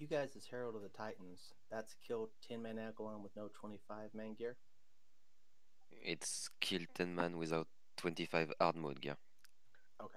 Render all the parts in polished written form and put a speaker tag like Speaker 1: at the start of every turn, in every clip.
Speaker 1: you guys as Herald of the Titans, that's kill 10-man Agilon with no 25-man gear?
Speaker 2: It's kill 10 man without 25 hard mode gear.
Speaker 1: Okay.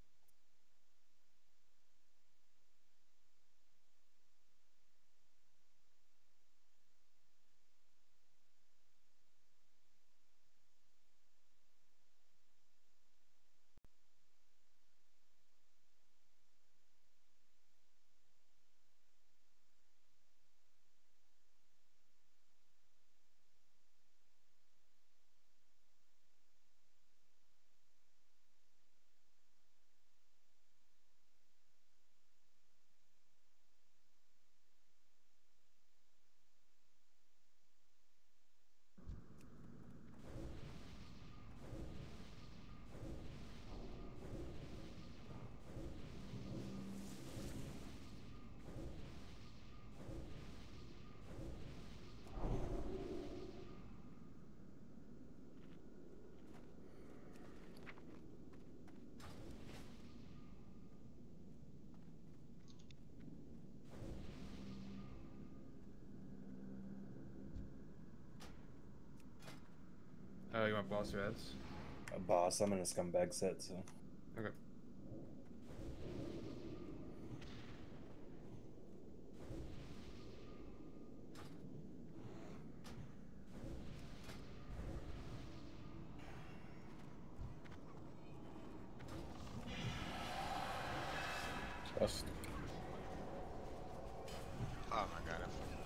Speaker 3: You want boss or ads?
Speaker 4: A boss. I'm in a scumbag set, so.
Speaker 3: Okay.
Speaker 4: Trust.
Speaker 5: Oh my god, I fucking.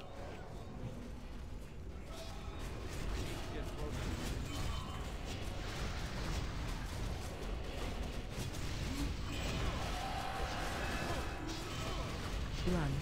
Speaker 6: Run.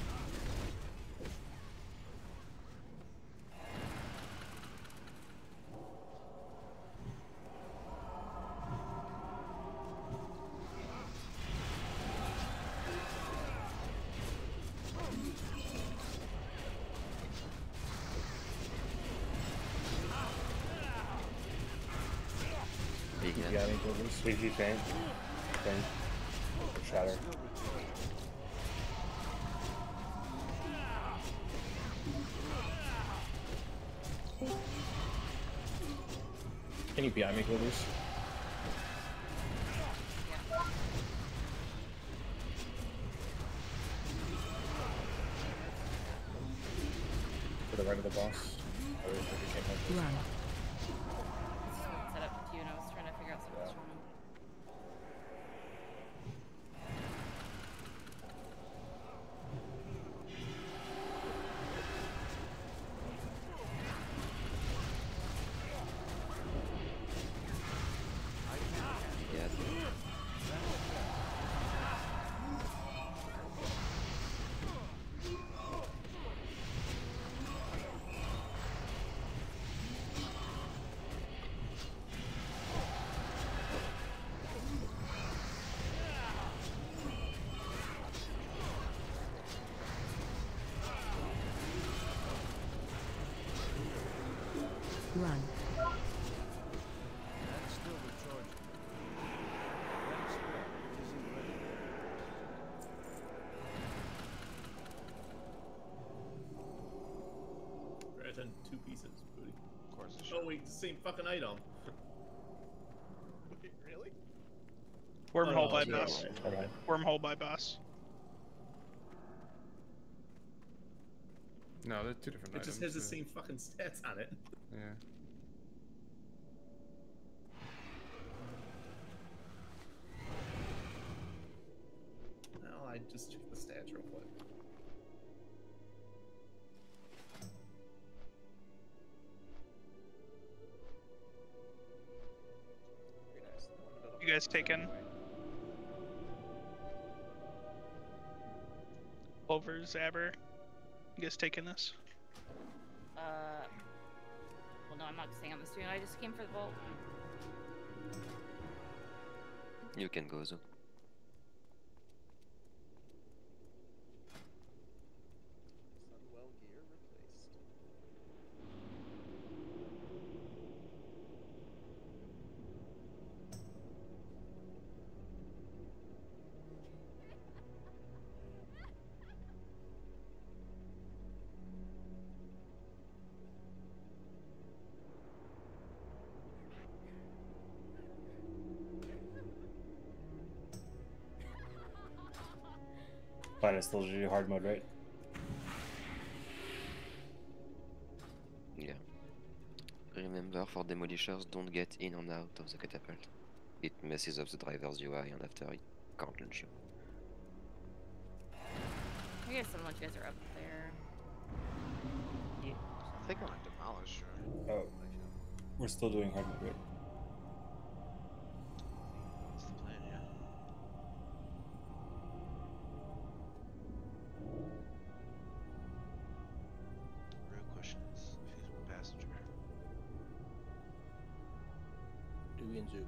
Speaker 2: Big
Speaker 4: You
Speaker 2: hand.
Speaker 4: got any goblins? Sweetie faint. Faint. Shatter. Can you PI me, goblins? To the right of the boss. Or if you can't help this.
Speaker 6: Run.
Speaker 7: Set up to you, and I was trying to figure out something wrong.
Speaker 2: Yeah.
Speaker 6: Run.
Speaker 8: That's still recharging. That spread isn't ready.
Speaker 9: Right, then 2 pieces, booty.
Speaker 5: Of course it
Speaker 9: Oh
Speaker 5: should.
Speaker 9: wait, the same fucking item.
Speaker 8: Wait, really?
Speaker 10: Wormhole by
Speaker 9: yeah,
Speaker 10: boss.
Speaker 9: right.
Speaker 4: Alright.
Speaker 10: Wormhole by boss.
Speaker 3: No, they're two different
Speaker 9: It
Speaker 3: items.
Speaker 9: just has the
Speaker 3: so-
Speaker 9: same fucking stats on it.
Speaker 3: Yeah.
Speaker 9: Well, I just checked the stats real quick.
Speaker 8: Very nice.
Speaker 10: You guys taking over Zabber? You guys taking this?
Speaker 7: Well, no, I'm not staying on the stream. I just came for the vault.
Speaker 2: You can go, though.
Speaker 8: Sunwell gear replaced.
Speaker 4: Fine, it's still do hard mode, right?
Speaker 2: Yeah. Remember, for demolishers, don't get in and out of the catapult. It messes up the driver's UI, and after it can't launch you.
Speaker 7: I guess some of you guys are up there.
Speaker 5: I think I'm a demolisher.
Speaker 4: Oh, we're still doing hard mode, right?
Speaker 5: That's the plan, yeah. Real question is, who's my passenger?
Speaker 1: Dewey and Zoop.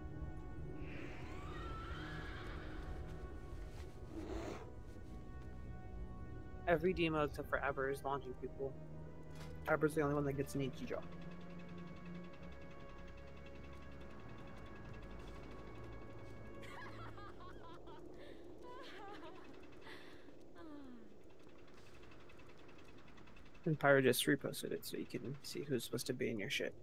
Speaker 11: Every demo except for Aber is launching people. Aber's the only one that gets an EG drop. And Pyro just reposted it so you can see who's supposed to be in your shit.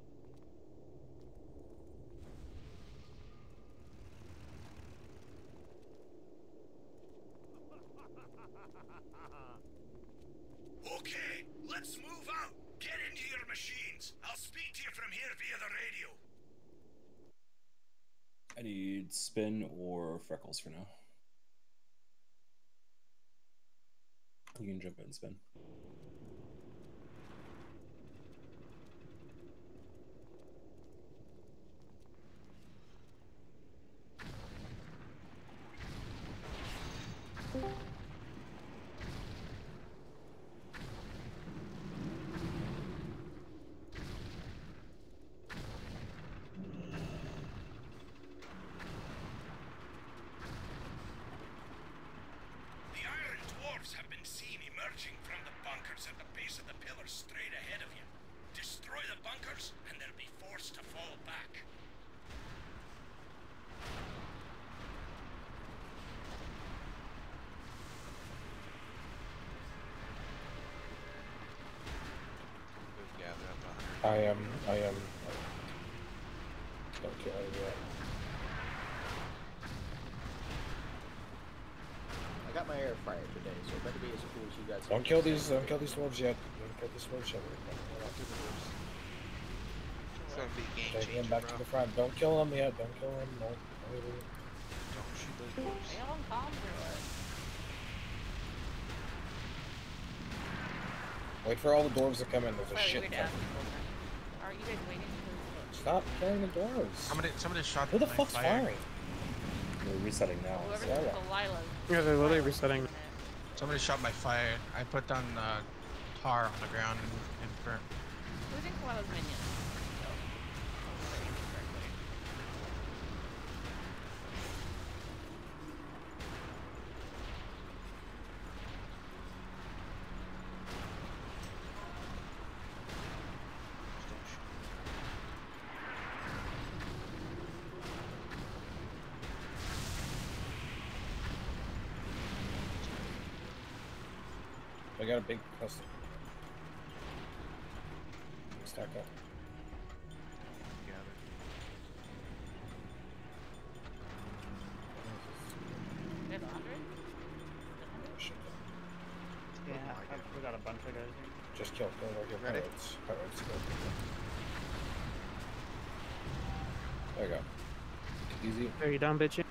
Speaker 12: Okay, let's move out. Get into your machines. I'll speak to you from here via the radio.
Speaker 4: I need Spin or Freckles for now. You can jump in, Spin.
Speaker 12: The Iron Dwarves have been seen emerging from the bunkers at the base of the pillars straight ahead of you. Destroy the bunkers, and they'll be forced to fall back.
Speaker 5: We've gathered up 100.
Speaker 4: I am. Don't kill it yet.
Speaker 1: I got my air fryer today, so it better be as cool as you guys.
Speaker 4: Don't kill these dwarves yet. Don't kill these dwarves yet.
Speaker 5: It's gonna be a game
Speaker 4: Take
Speaker 5: changer,
Speaker 4: him back
Speaker 5: bro.
Speaker 4: to the front. Don't kill him yet. Don't kill him. No.
Speaker 5: Don't shoot those dwarves.
Speaker 7: They all calm through it.
Speaker 4: Wait for all the dwarves to come in. There's a
Speaker 7: Sorry,
Speaker 4: shit
Speaker 7: weird
Speaker 4: ton.
Speaker 7: ass people. Are you guys waiting for
Speaker 4: Stop killing the dwarves.
Speaker 5: Somebody shot
Speaker 4: Who the
Speaker 5: my
Speaker 4: fuck's
Speaker 5: fire.
Speaker 4: firing? We're resetting now.
Speaker 7: whoever
Speaker 4: Sarah.
Speaker 7: took Delilah?
Speaker 11: Yeah, they're literally resetting.
Speaker 5: Somebody shot my fire. I put down tar on the ground and burnt.
Speaker 7: Who's in Delilah's minions? So, correctly.
Speaker 4: I got a big custom. Stack up.
Speaker 7: They have 100?
Speaker 11: Yeah, we got a bunch of guys here.
Speaker 4: Just kill regular
Speaker 5: Ready?
Speaker 4: pirates. Pirates. There you go. Easy.
Speaker 11: Are you done, bitch?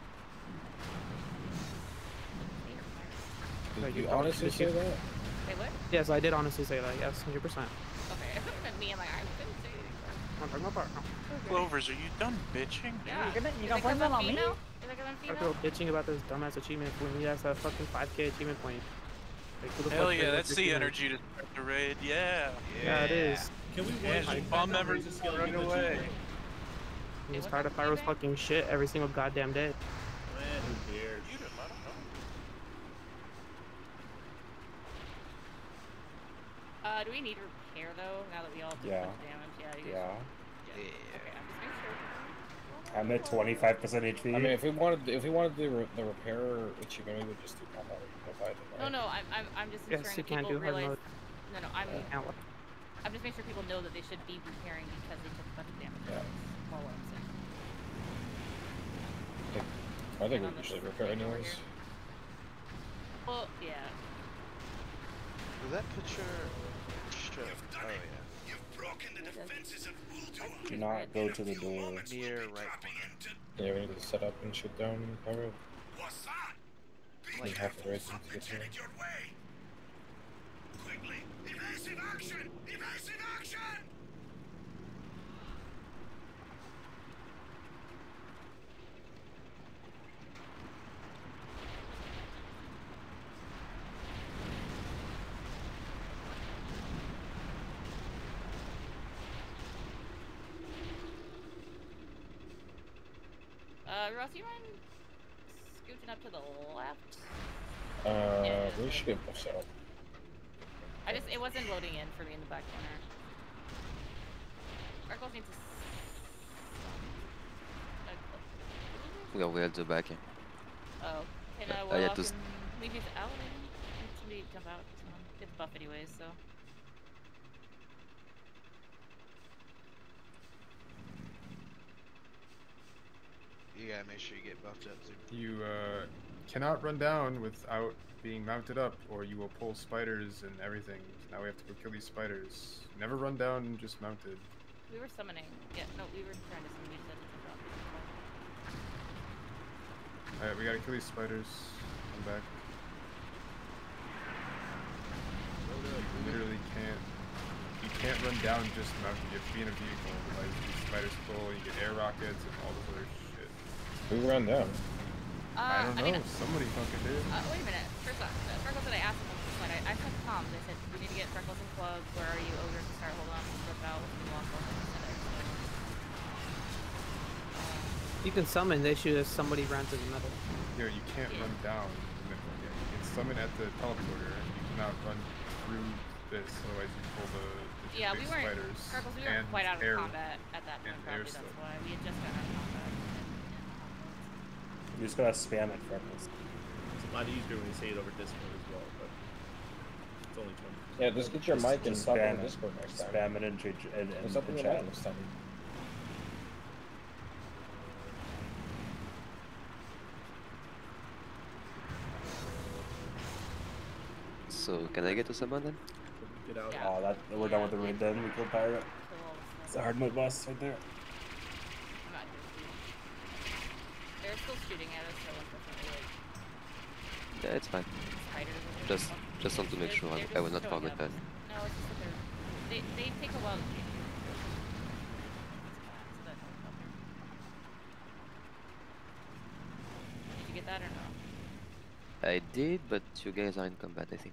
Speaker 4: Did
Speaker 11: you
Speaker 4: you
Speaker 11: don't-
Speaker 4: honestly
Speaker 11: did you-
Speaker 4: say that?
Speaker 7: Wait, what?
Speaker 11: Yes, I did honestly say that. Yes, 100%.
Speaker 7: Okay, I thought you meant me. I'm like, I didn't say anything.
Speaker 11: I'm talking about
Speaker 10: Clovers, are you done bitching?
Speaker 7: Yeah.
Speaker 11: You're gonna
Speaker 7: Is it 'cause I'm female? Is it 'cause I'm
Speaker 11: People
Speaker 7: female?
Speaker 11: bitching about this dumbass achievement when he has a fucking 5K achievement point. Like, who the
Speaker 10: Hell
Speaker 11: fuck
Speaker 10: yeah,
Speaker 11: cares
Speaker 10: that's
Speaker 11: about
Speaker 10: the
Speaker 11: this
Speaker 10: energy to start the raid, yeah.
Speaker 11: Yeah, it is.
Speaker 9: Can we
Speaker 10: Yeah,
Speaker 9: watch
Speaker 10: I'll never run away.
Speaker 11: He's tired of Pyro's fucking shit every single goddamn day.
Speaker 9: Man, who cares?
Speaker 10: You didn't let him know.
Speaker 7: Do we need repair though? Now that we all took a
Speaker 4: Yeah.
Speaker 7: bunch of damage? Yeah. You
Speaker 4: Yeah.
Speaker 7: Okay, I'm just making sure.
Speaker 4: I'm at 25% HP. I mean, if we wanted to do the repair achievement, we would just do combat.
Speaker 7: No, I'm just
Speaker 11: Yes,
Speaker 7: ensuring
Speaker 11: you
Speaker 7: that
Speaker 11: can't
Speaker 7: people
Speaker 11: do hard
Speaker 7: realize.
Speaker 11: mode.
Speaker 7: No, I'm just making sure people know that they should be repairing because they took a bunch of damage.
Speaker 4: Yeah.
Speaker 7: That's more what I'm saying.
Speaker 4: I think
Speaker 7: On
Speaker 4: we
Speaker 7: this
Speaker 4: should repair
Speaker 7: page over
Speaker 4: anyways.
Speaker 7: here. Well, yeah.
Speaker 8: Will that picture show? Oh yeah.
Speaker 12: You've broken the defenses of Uldua.
Speaker 4: Do not go to the door.
Speaker 8: Near right corner.
Speaker 4: Yeah, we need to set up and shoot down pirate.
Speaker 12: What's that?
Speaker 4: We have to race him to get here.
Speaker 12: Headed your way. Quickly, evasive action! Evasive action!
Speaker 7: Ross, you mind scooching up to the left?
Speaker 4: We should get pushed out.
Speaker 7: It wasn't loading in for me in the back corner. Freckles needs to.
Speaker 2: We are way at the back.
Speaker 7: Oh, can
Speaker 2: I had
Speaker 7: Warlock
Speaker 2: to
Speaker 7: and leave these out? Somebody jump out. Get the buff anyways, so.
Speaker 8: You gotta make sure you get buffed up too.
Speaker 3: You cannot run down without being mounted up, or you will pull spiders and everything. Now we have to go kill these spiders. Never run down just mounted.
Speaker 7: We were summoning. Yeah, no, we were trying to summon. We just had to drop.
Speaker 3: Alright, we gotta kill these spiders. Come back. You literally can't. You can't run down just mounted. You have to be in a vehicle, otherwise these spiders pull. You get air rockets and all this other shit.
Speaker 4: Who ran down?
Speaker 3: I don't know. Somebody fucking did.
Speaker 7: Wait a minute. First off, Freckles said I asked him this point. I sent Tom. They said we need to get Freckles and Club. Where are you? Ogre to start. Hold on. Flip out. Let's walk over to the center.
Speaker 11: You can summon. They shoot as somebody ran to the middle.
Speaker 3: Yo, you can't run down the middle. Yeah, you can summon at the teleporter. You cannot run through this, otherwise you pull the
Speaker 7: yeah,
Speaker 3: big
Speaker 7: we weren't.
Speaker 3: spiders.
Speaker 7: Freckles, we weren't quite out of
Speaker 3: air,
Speaker 7: combat at that point. Probably that's why we had just gotten out of combat.
Speaker 13: You just gotta spam it, Freckles.
Speaker 9: It's a lot easier when you say it over Discord as well, but it's only 20.
Speaker 4: Yeah, just get your mic and talk on Discord next time.
Speaker 13: Spam it in the chat.
Speaker 4: Next time.
Speaker 2: So, can I get to summon then?
Speaker 9: Get out.
Speaker 13: Yeah. Oh, we're done with the raid then. We kill pirate. It's a hard mode boss right there.
Speaker 7: They're still shooting at us, so unfortunately, like,
Speaker 2: Yeah, it's fine. Just want to make sure I will not forget that.
Speaker 7: No, it's just that they take a while to get here. Did you get that or no?
Speaker 2: I did, but you guys are in combat, I think.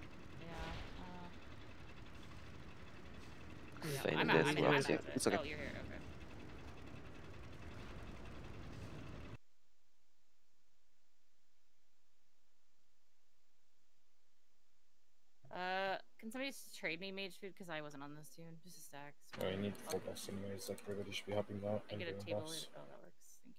Speaker 7: Yeah.
Speaker 2: I'm out. Yeah, it's okay.
Speaker 7: Oh, you're here. Okay. Can somebody trade me mage food because I wasn't on this tune? Just a stack.
Speaker 4: Oh, you need full buffs anyways. Like everybody should be helping out.
Speaker 7: I
Speaker 4: and
Speaker 7: get a
Speaker 4: doing
Speaker 7: table.
Speaker 4: buffs.
Speaker 7: Oh, that works. Thank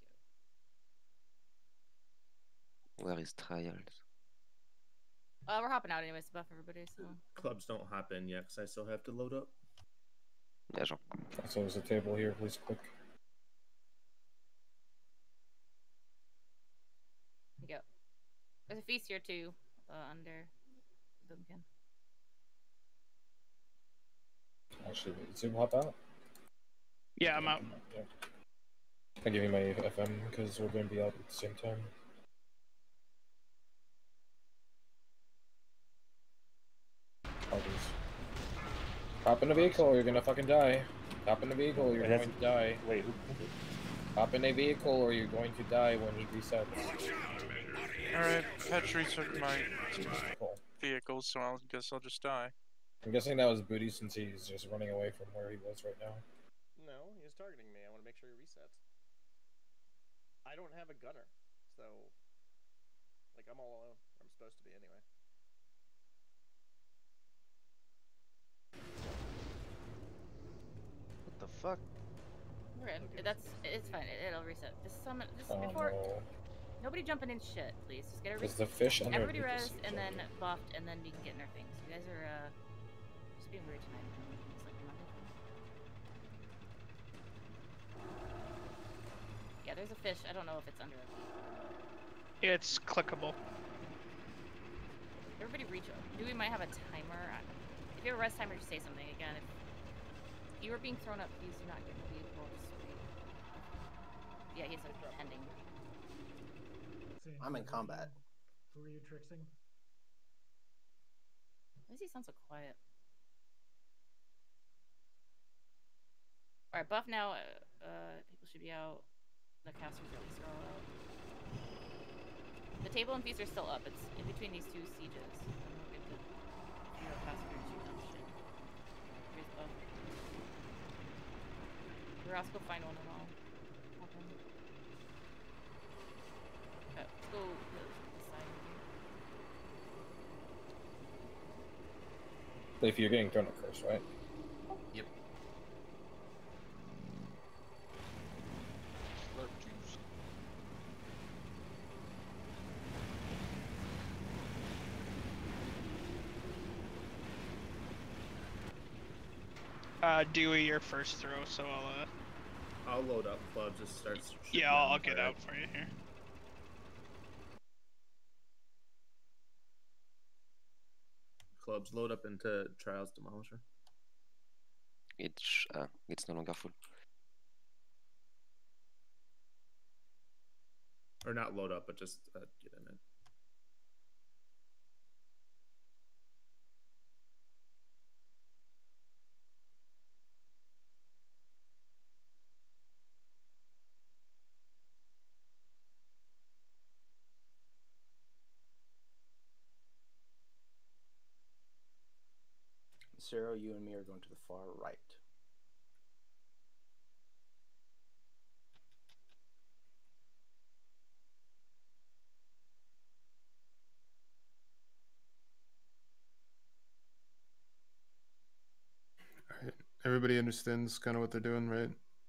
Speaker 7: you.
Speaker 2: Where is trials?
Speaker 7: We're hopping out anyways to buff everybody. So.
Speaker 9: Clubs don't hop in yet because I still have to load up.
Speaker 2: Yeah, sure.
Speaker 4: So there's a table here. Please click.
Speaker 7: Here you go. There's a feast here too, under Boomkin.
Speaker 4: Actually, Zoom hop out.
Speaker 10: Yeah, I'm out.
Speaker 4: Yeah. I'll give you my FM because we're going to be out at the same time. Hop in the vehicle or you're gonna fucking die. Hop in the vehicle or you're going to die.
Speaker 13: Wait, who?
Speaker 4: Hop in a vehicle or you're going to die when he resets.
Speaker 14: Alright, Patch reset my vehicle, so I guess I'll just die.
Speaker 4: I'm guessing that was Booty since he's just running away from where he was right now.
Speaker 8: No, he was targeting me. I want to make sure he resets. I don't have a gunner, so like I'm all alone. I'm supposed to be anyway. What the fuck?
Speaker 7: We're in. It's fine. It'll reset. Just summon. Just before.
Speaker 4: No.
Speaker 7: Nobody jumping in shit, please. Just get everybody.
Speaker 4: Is the fish under
Speaker 7: everybody
Speaker 4: the
Speaker 7: res and then buffed, and then you can get in their things. You guys are just being weird tonight. It's like Monday. Yeah, there's a fish. I don't know if it's under it.
Speaker 10: It's clickable.
Speaker 7: everybody reach up. Dewey might have a timer. If you have a rest timer, just say something again. If you were being thrown up, please do not get the vehicle. Yeah, he's ending.
Speaker 1: I'm in combat.
Speaker 15: Who are you tricksing?
Speaker 7: Why does he sound so quiet? Alright, buff now. People should be out. The casters at least are all out. The table and feast are still up. It's in between these two sieges. I'm looking to zero passengers shoot on shit. Here's buff. Ross, go find one and all. Okay, let's go this side here.
Speaker 4: If you're getting thrown a curse, right?
Speaker 5: Yep.
Speaker 10: Dewey, your first throw, so
Speaker 9: I'll load up. Club just starts.
Speaker 10: Yeah, I'll get out for you here.
Speaker 9: Clubs load up into Trials Demolisher.
Speaker 2: It's no longer full.
Speaker 9: Or not load up, but just get in it.
Speaker 1: Zero, you and me are going to the far right.
Speaker 3: Alright, everybody understands kind of what they're doing, right?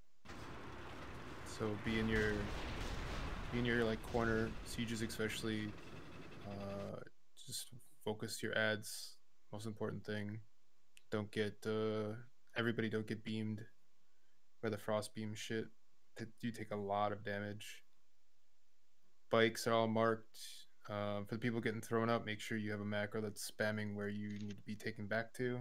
Speaker 3: So be in your like corner sieges, especially. Just focus your ads. Most important thing. Don't get everybody don't get beamed by the frost beam shit. You take a lot of damage. Bikes are all marked. For the people getting thrown up, make sure you have a macro that's spamming where you need to be taken back to.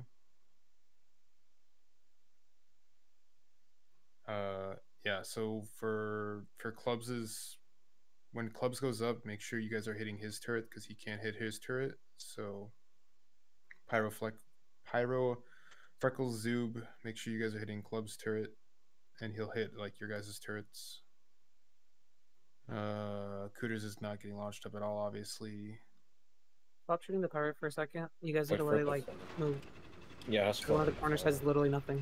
Speaker 3: Yeah, so for Clubs's, when Clubs goes up, make sure you guys are hitting his turret because he can't hit his turret. So Pyro Freckles Zoob, make sure you guys are hitting Club's turret, and he'll hit like your guys' turrets. Cooters is not getting launched up at all, obviously.
Speaker 11: Stop shooting the pirate for a second. You guys need to really like move.
Speaker 4: Yeah, that's
Speaker 11: one of the corners has literally nothing.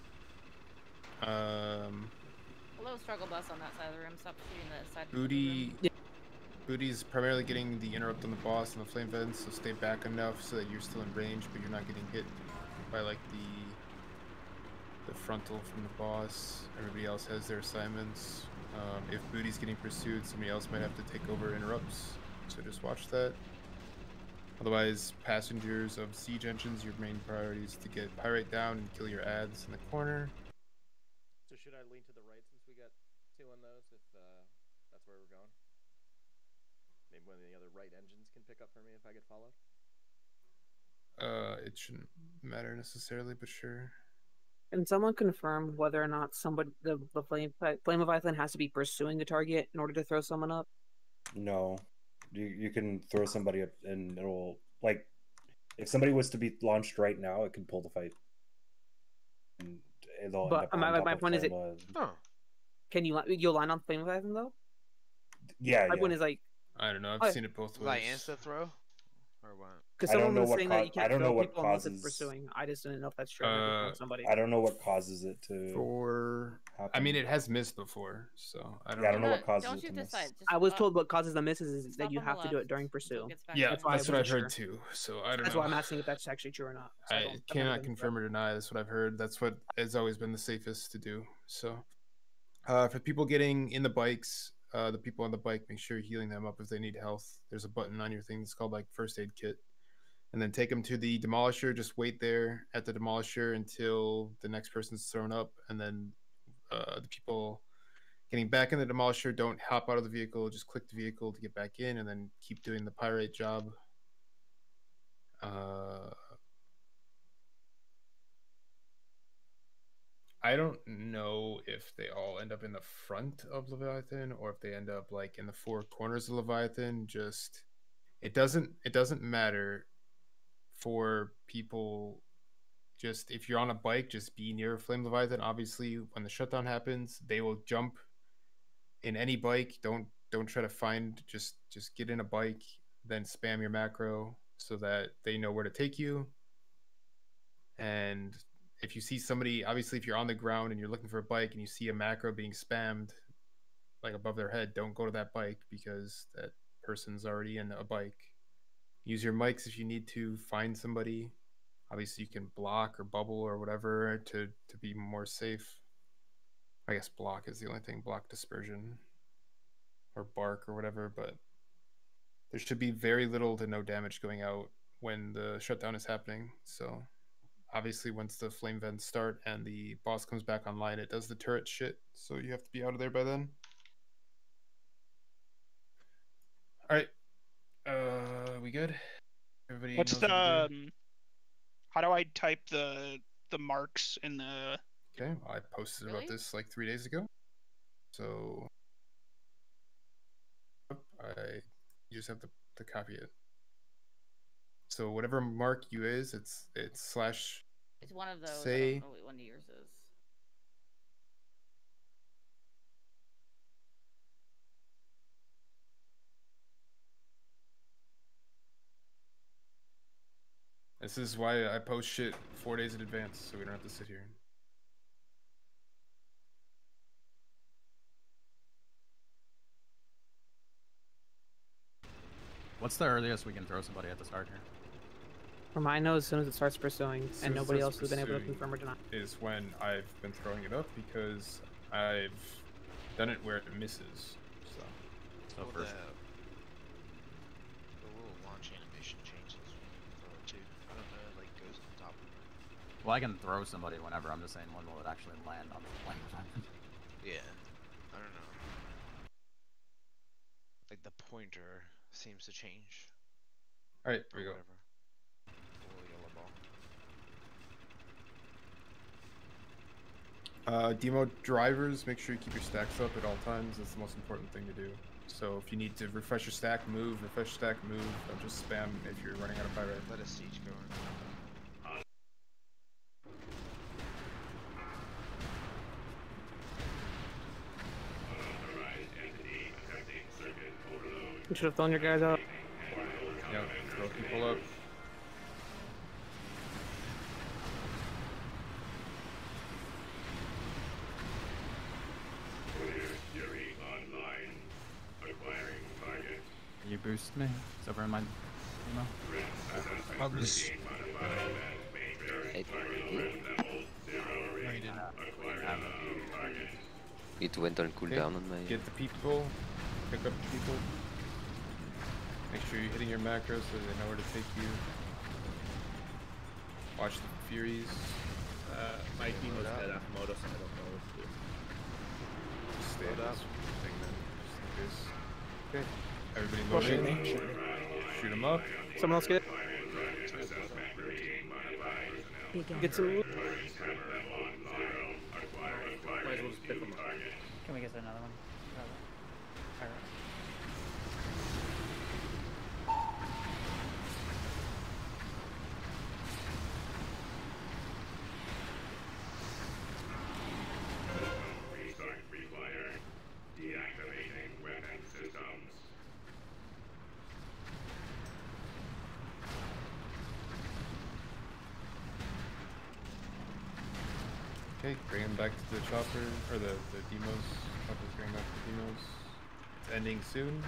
Speaker 7: Hello, struggle bus on that side of the room. Stop shooting the side.
Speaker 3: Booty. Yeah. Booty's primarily getting the interrupt on the boss and the flame vents, so stay back enough so that you're still in range, but you're not getting hit by like the frontal from the boss. Everybody else has their assignments. If Booty's getting pursued, somebody else might have to take over interrupts, so just watch that. Otherwise, passengers of siege engines, your main priority is to get Pyrite down and kill your ads in the corner.
Speaker 8: So should I lean to the right since we got two on those, if that's where we're going? Maybe one of the other right engines can pick up for me if I get followed?
Speaker 3: It shouldn't matter necessarily, but sure.
Speaker 11: Can someone confirm whether or not the Flame of Ithilien has to be pursuing the target in order to throw someone up?
Speaker 13: No. You can throw somebody up and it'll, like, if somebody was to be launched right now, it can pull the fight. And it'll
Speaker 11: but my point is, can you'll line on Flame of Ithilien though?
Speaker 13: Yeah.
Speaker 11: My point is like,
Speaker 3: I don't know. I've seen it both ways.
Speaker 5: Like insta throw, or what?
Speaker 11: Because someone was saying that you can't throw people unless it's pursuing. I just didn't know if that's true. Somebody.
Speaker 13: I don't know what causes it to.
Speaker 3: I mean, it has missed before, so I don't.
Speaker 13: Yeah, I don't know what causes
Speaker 7: don't
Speaker 13: it
Speaker 7: shoot
Speaker 13: to
Speaker 7: this
Speaker 13: miss.
Speaker 7: side. Just
Speaker 11: I was told what causes the misses is that you have to do it during pursuit.
Speaker 3: Yeah, that's what I've heard too. So I don't know.
Speaker 11: That's why I'm asking if that's actually true or not. So
Speaker 3: I cannot confirm or deny. That's what I've heard. That's what has always been the safest to do. So, for people getting in the bikes. The people on the bike, make sure you're healing them up if they need health. There's a button on your thing that's called like first aid kit. And then take them to the demolisher. Just wait there at the demolisher until the next person's thrown up. And then the people getting back in the demolisher, don't hop out of the vehicle. Just click the vehicle to get back in and then keep doing the pyrite job. I don't know if they all end up in the front of Leviathan or if they end up like in the four corners of Leviathan. Just it doesn't matter for people. Just if you're on a bike, just be near Flame Leviathan. Obviously, when the shutdown happens, they will jump in any bike. Don't try to find. Just get in a bike, then spam your macro so that they know where to take you. And if you see somebody, obviously, if you're on the ground and you're looking for a bike and you see a macro being spammed like above their head, don't go to that bike because that person's already in a bike. Use your mics if you need to find somebody. Obviously, you can block or bubble or whatever to be more safe. I guess block is the only thing, block dispersion or bark or whatever, but there should be very little to no damage going out when the shutdown is happening. So obviously, once the flame vents start and the boss comes back online, it does the turret shit. So you have to be out of there by then. All right. We good? Everybody
Speaker 10: What's
Speaker 3: knows what to do?
Speaker 10: how do I type the marks in the?
Speaker 3: Okay, I posted about this like 3 days ago. So you just have to copy it. So whatever mark you is, it's slash.
Speaker 7: It's one of those.
Speaker 3: Say,
Speaker 7: I don't know what one of yours is.
Speaker 3: This is why I post shit 4 days in advance, so we don't have to sit here.
Speaker 15: What's the earliest we can throw somebody at the start here?
Speaker 11: From I know, as soon as it starts pursuing, and nobody else has been able to
Speaker 3: Pursuing
Speaker 11: confirm or deny.
Speaker 3: is when I've been throwing it up because I've done it where it misses. So
Speaker 16: Well, the little launch animation changes when you throw it too. I don't know, it like goes on top of it.
Speaker 15: Well, I can throw somebody whenever. I'm just saying when will it actually land on the flame?
Speaker 16: Yeah, I don't know. Like the pointer seems to change.
Speaker 3: All right, here we go.
Speaker 16: Whatever. Little yellow ball.
Speaker 3: Demo drivers, make sure you keep your stacks up at all times. That's the most important thing to do. So if you need to refresh your stack, move. Refresh your stack, move. Don't just spam if you're running out of pyrite.
Speaker 16: Let a siege go in.
Speaker 11: You should have thrown your guys out.
Speaker 3: Yep, throw people up.
Speaker 15: Can you boost me? It's over in my email.
Speaker 2: It went on cooldown on my.
Speaker 3: Get the people, pick up the people. Make sure you're hitting your macros so they know where to take you. Watch the Furies.
Speaker 9: My team was dead after Moto, so I don't know what to do.
Speaker 3: Just stay
Speaker 9: Load
Speaker 3: in
Speaker 9: up.
Speaker 3: this thing then, just in case. Okay, everybody loading. Shoot them up.
Speaker 11: Someone else get it. Get some.
Speaker 8: Might as well just pick them up.
Speaker 17: Can we get another one? Alright.
Speaker 12: Restart required. Deactivating weapon systems.
Speaker 3: Okay, bring them back to the chopper, or the demos. Chopper's bringing back the demos. It's ending soon.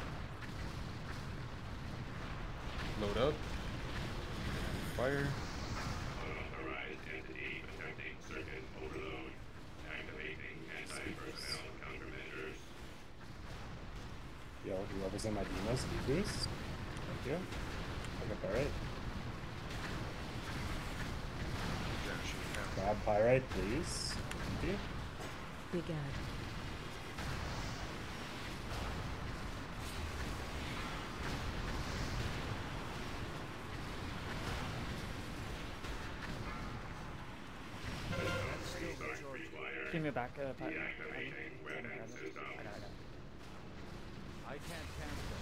Speaker 3: Load up. Fire.
Speaker 12: Unauthorized entity attempting circuit overload. Activating anti-personnel countermeasures.
Speaker 13: Yo, whoever's in my demos, please. Thank you. Pick up pyrite. Grab pyrite, please. Thank you.
Speaker 6: Big ad.
Speaker 17: Give me a back. I got it.
Speaker 12: I can't cancel.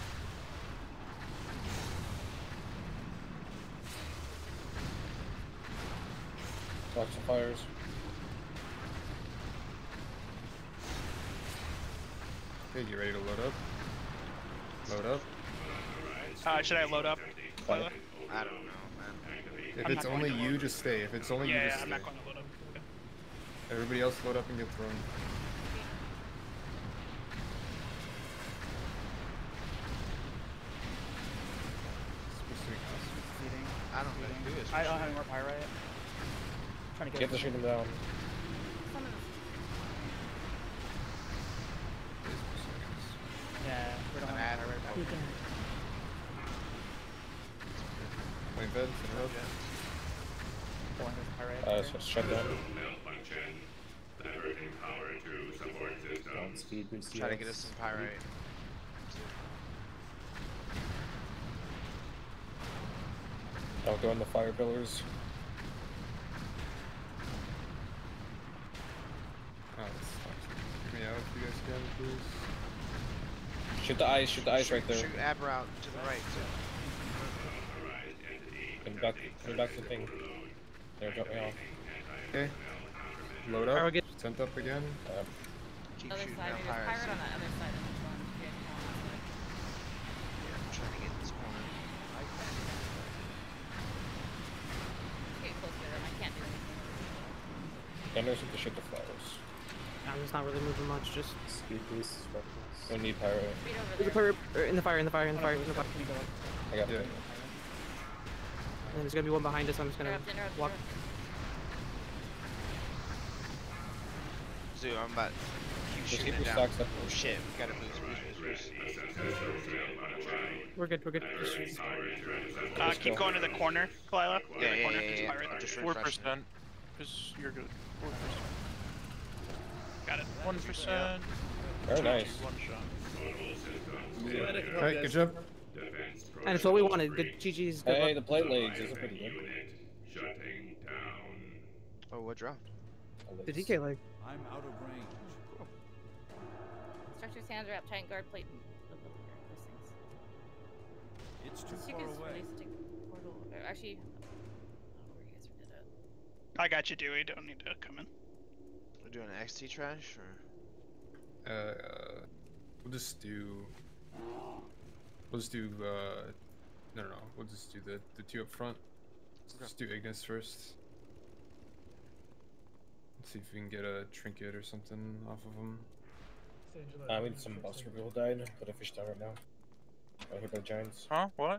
Speaker 4: Watch the fires.
Speaker 3: Okay, you ready to load up? Load up.
Speaker 10: Should I load up?
Speaker 16: I don't know, man.
Speaker 3: If it's only you, just stay. If it's only you, just
Speaker 10: I'm
Speaker 3: stay.
Speaker 10: not going to load up. Okay.
Speaker 3: Everybody else load up and get thrown.
Speaker 16: I don't know who is.
Speaker 17: I don't have any more pyrite. Trying to
Speaker 4: Get to shoot him down.
Speaker 17: Yeah, we don't have any pyrite back.
Speaker 3: Wait, bed, interrupt.
Speaker 4: So shut down.
Speaker 13: Speed boost.
Speaker 16: Try to get us some pyrite.
Speaker 4: I'll go on the fire pillars.
Speaker 3: Oh, this sucks. Kick me out if you guys can, please.
Speaker 4: Shoot the ice right there.
Speaker 16: Shoot Abra out to the right, too.
Speaker 4: Come back to the thing. There, drop me off.
Speaker 3: Okay. Load up. Tent up again.
Speaker 16: Keep
Speaker 7: Other
Speaker 16: shooting
Speaker 7: side,
Speaker 16: down
Speaker 7: maybe there's
Speaker 16: pirates.
Speaker 7: pirate on that other side of this one. Yeah, on that side.
Speaker 16: Yeah, I'm trying to get in this corner.
Speaker 7: Get close to them. I can't do anything.
Speaker 4: Gunners have to shoot the flowers.
Speaker 11: I'm just not really moving much. Just
Speaker 13: Speed boost.
Speaker 4: We need pyro.
Speaker 7: Speed over
Speaker 11: there's a
Speaker 7: there.
Speaker 11: fire in the fire.
Speaker 4: I got
Speaker 3: Yeah.
Speaker 11: And there's gonna be one behind us. I'm just gonna
Speaker 7: Interrupt.
Speaker 11: walk.
Speaker 16: Zoo, I'm about to keep
Speaker 4: Just
Speaker 16: shooting
Speaker 4: keep
Speaker 16: it
Speaker 4: your
Speaker 16: down.
Speaker 4: stocks up.
Speaker 16: Oh shit, we gotta boost.
Speaker 11: We're good.
Speaker 10: Keep going to the corner, Kalila.
Speaker 16: Yeah,
Speaker 10: The corner,
Speaker 16: yeah,
Speaker 10: there's
Speaker 16: yeah.
Speaker 10: pirate there.
Speaker 16: Just
Speaker 14: 4%. Because you're good. 4%.
Speaker 10: Got it.
Speaker 14: 1%.
Speaker 4: Very nice.
Speaker 14: One shot.
Speaker 3: Alright, good job.
Speaker 11: And it's what we wanted. Good GG's. Good
Speaker 4: Hey,
Speaker 11: luck.
Speaker 4: the plate legs is pretty good.
Speaker 16: Oh, what dropped?
Speaker 11: The DK leg.
Speaker 12: I'm out of range.
Speaker 7: Structure's hands are up. Titan guard plate. Those things.
Speaker 12: It's too
Speaker 7: You
Speaker 12: far
Speaker 7: can
Speaker 12: away.
Speaker 7: release the portal. Actually, I don't know where you guys did it.
Speaker 10: I got you, Dewey. Don't need to come in.
Speaker 16: We're doing XT trash, or?
Speaker 3: We'll just do. No. We'll just do the two up front. Let's just do Ignis first. Let's see if we can get a trinket or something off of them.
Speaker 4: I mean, some boss reveal died, but I fished out right now. I hit by giants.
Speaker 14: Huh? What?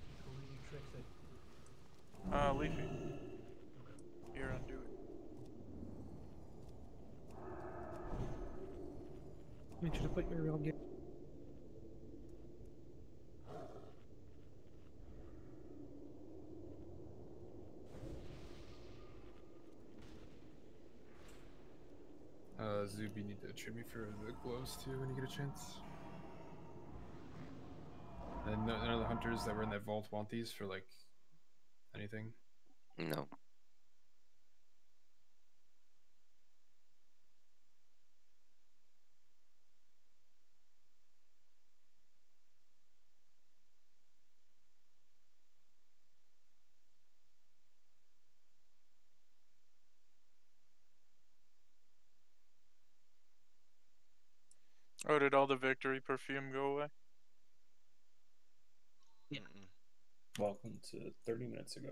Speaker 14: Leafy. Here, undo it.
Speaker 11: Make sure to put your real gear.
Speaker 3: Zoob, you need to trade me for the gloves too when you get a chance. And none of the hunters that were in that vault want these for like anything.
Speaker 2: No.
Speaker 14: Oh, did all the victory perfume go away?
Speaker 11: Yeah.
Speaker 13: Welcome to 30 minutes ago.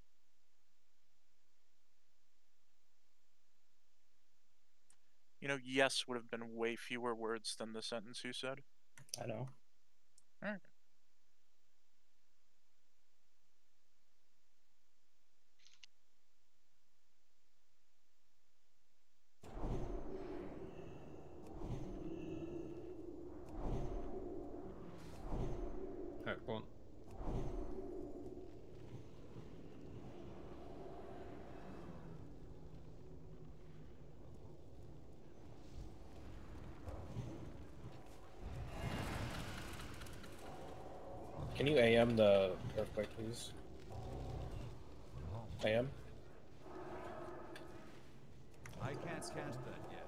Speaker 14: You know, yes would have been way fewer words than the sentence you said.
Speaker 13: I know.
Speaker 14: Alright.
Speaker 3: Alright, go on.
Speaker 4: Can you AM the earthquake, please? AM?
Speaker 12: I I can't cast that yet.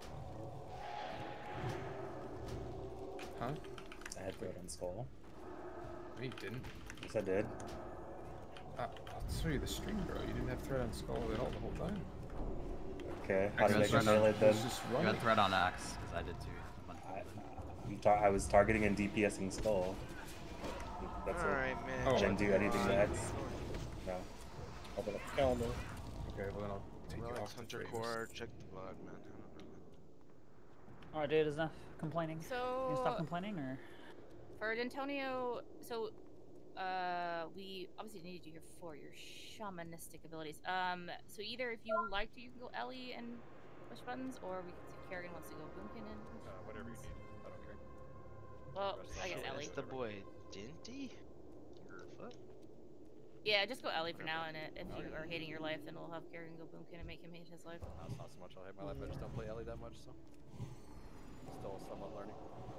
Speaker 3: Huh?
Speaker 13: I had throw it on skull.
Speaker 3: No, you didn't.
Speaker 13: Yes, I did.
Speaker 3: I'll show you the stream, bro. You didn't have threat on skull at all the whole time.
Speaker 13: Okay, how did I
Speaker 15: Just
Speaker 13: get melee then?
Speaker 15: You had threat on X, because I did too.
Speaker 13: I was targeting and DPSing skull. That's
Speaker 16: Alright,
Speaker 13: it.
Speaker 16: man.
Speaker 13: I didn't do anything to X. No.
Speaker 4: Open up the calendar.
Speaker 3: Okay, well then I'll take you
Speaker 16: Relics,
Speaker 3: off the
Speaker 16: Hunter
Speaker 3: frames.
Speaker 16: Core, check the log, man. I don't know, man.
Speaker 17: Alright, dude, is enough complaining.
Speaker 7: So
Speaker 17: You stop complaining, or?
Speaker 7: For D'Antonio, so we obviously needed you here for your shamanistic abilities. So either if you like to, you can go Ellie and push buttons, or we can see if Kerrigan wants to go Boomkin and push
Speaker 8: Whatever you
Speaker 7: buttons.
Speaker 8: need. I don't care.
Speaker 7: Well, I guess Ellie.
Speaker 16: That's the boy, Dinty? Or what?
Speaker 7: Yeah, just go Ellie for now, and if you are hating your life, then we'll have Kerrigan go Boomkin and make him hate his life.
Speaker 8: That's not so much I hate my life, I just don't play Ellie that much, so. Still somewhat learning.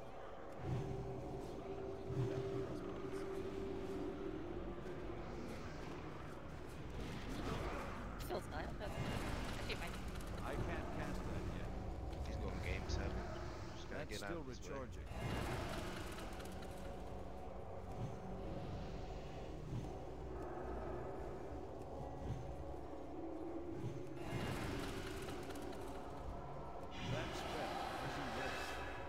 Speaker 7: Still style. Actually, mine.
Speaker 12: I can't cast that yet.
Speaker 16: He's going game 7. Just gotta
Speaker 12: That's
Speaker 16: get
Speaker 12: still
Speaker 16: out of his way.
Speaker 12: recharging. That spell isn't ready.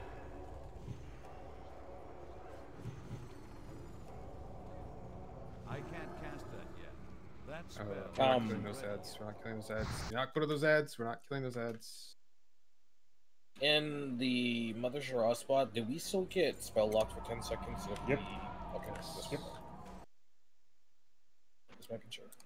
Speaker 12: I can't cast that yet. That spell.
Speaker 3: We're not killing those ads. We're not killing those ads. Do not go to those ads. We're not killing those ads.
Speaker 4: In the Mother Shara spot, did we still get spell locked for 10 seconds?
Speaker 13: Yep.
Speaker 4: Okay.
Speaker 13: Yep.
Speaker 4: Just making sure.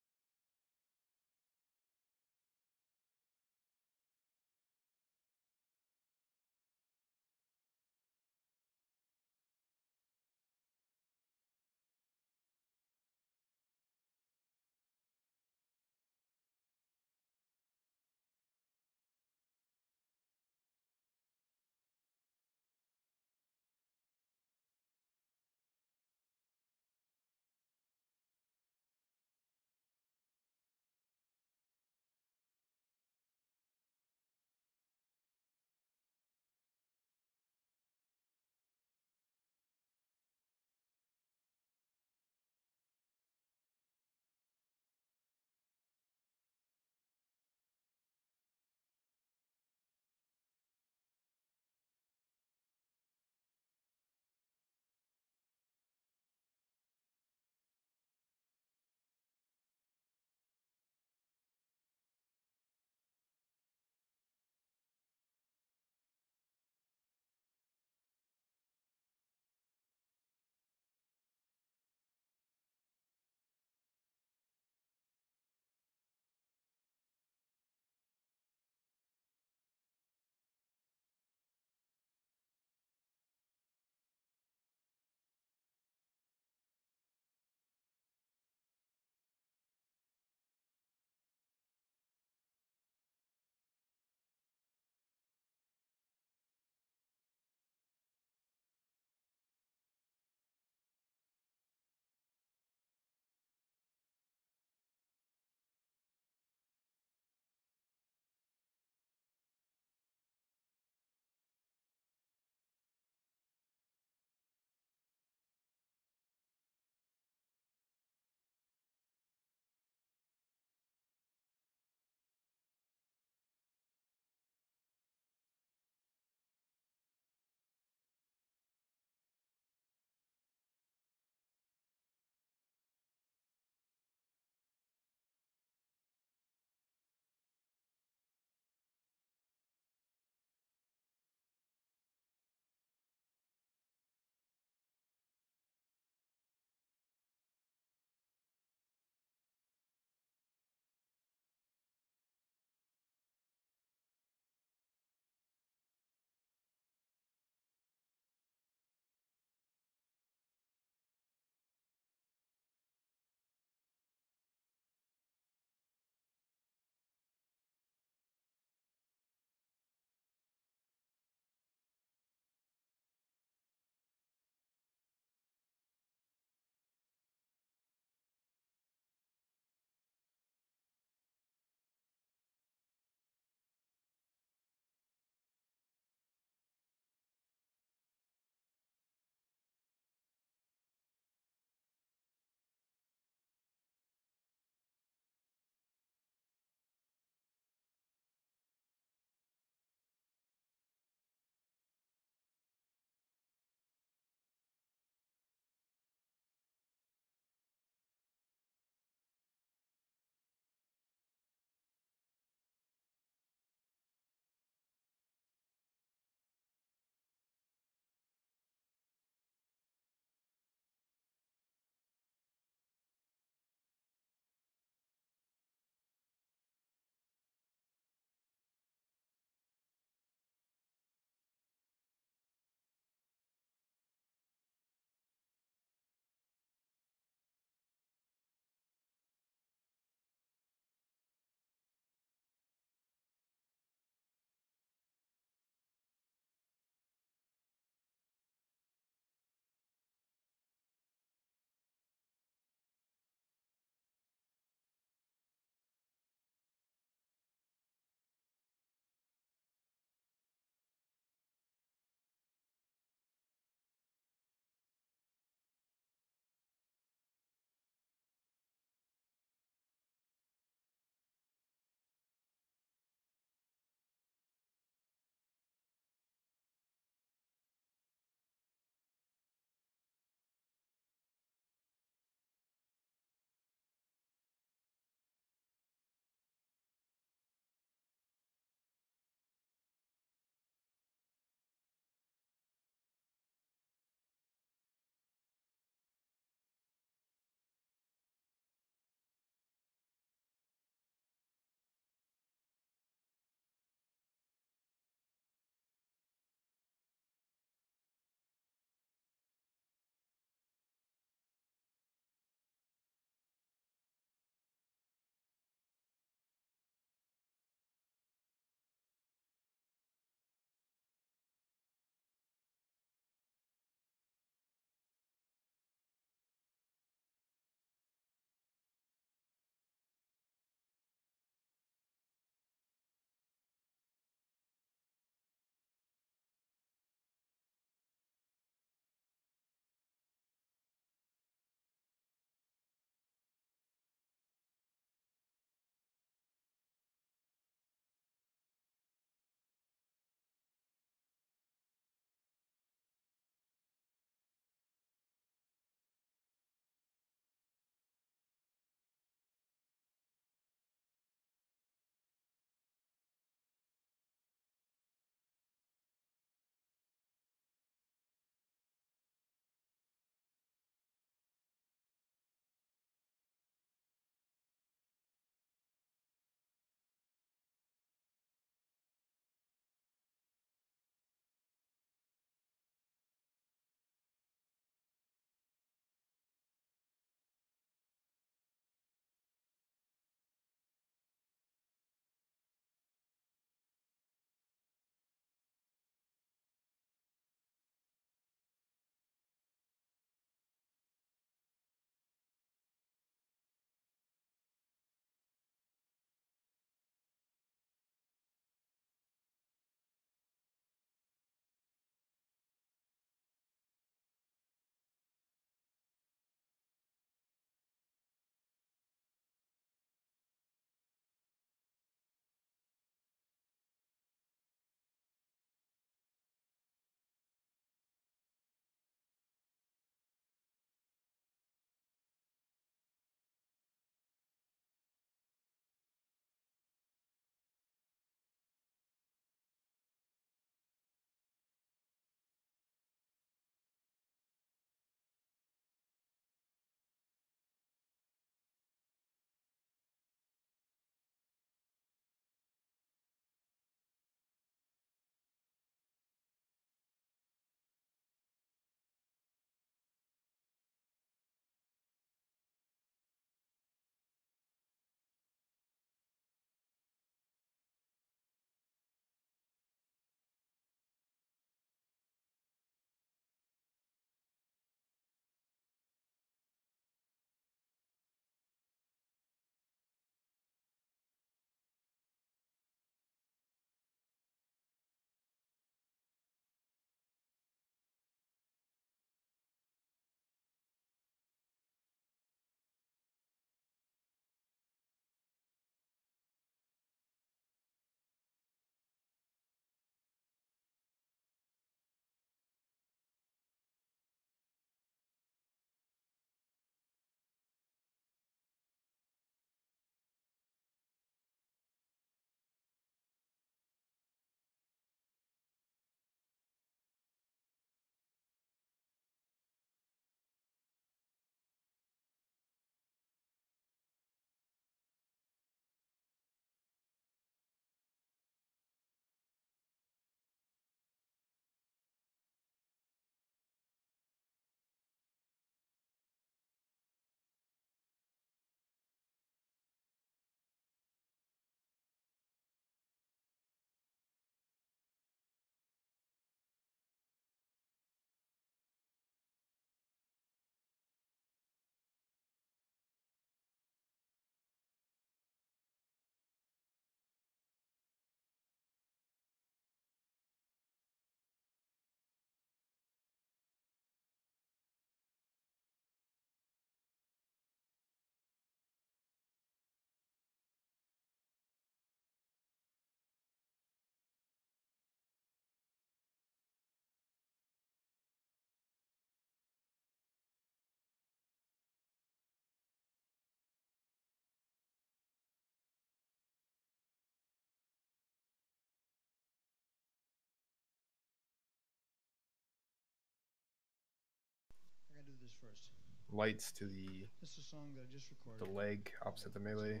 Speaker 3: lights to the leg opposite the melee.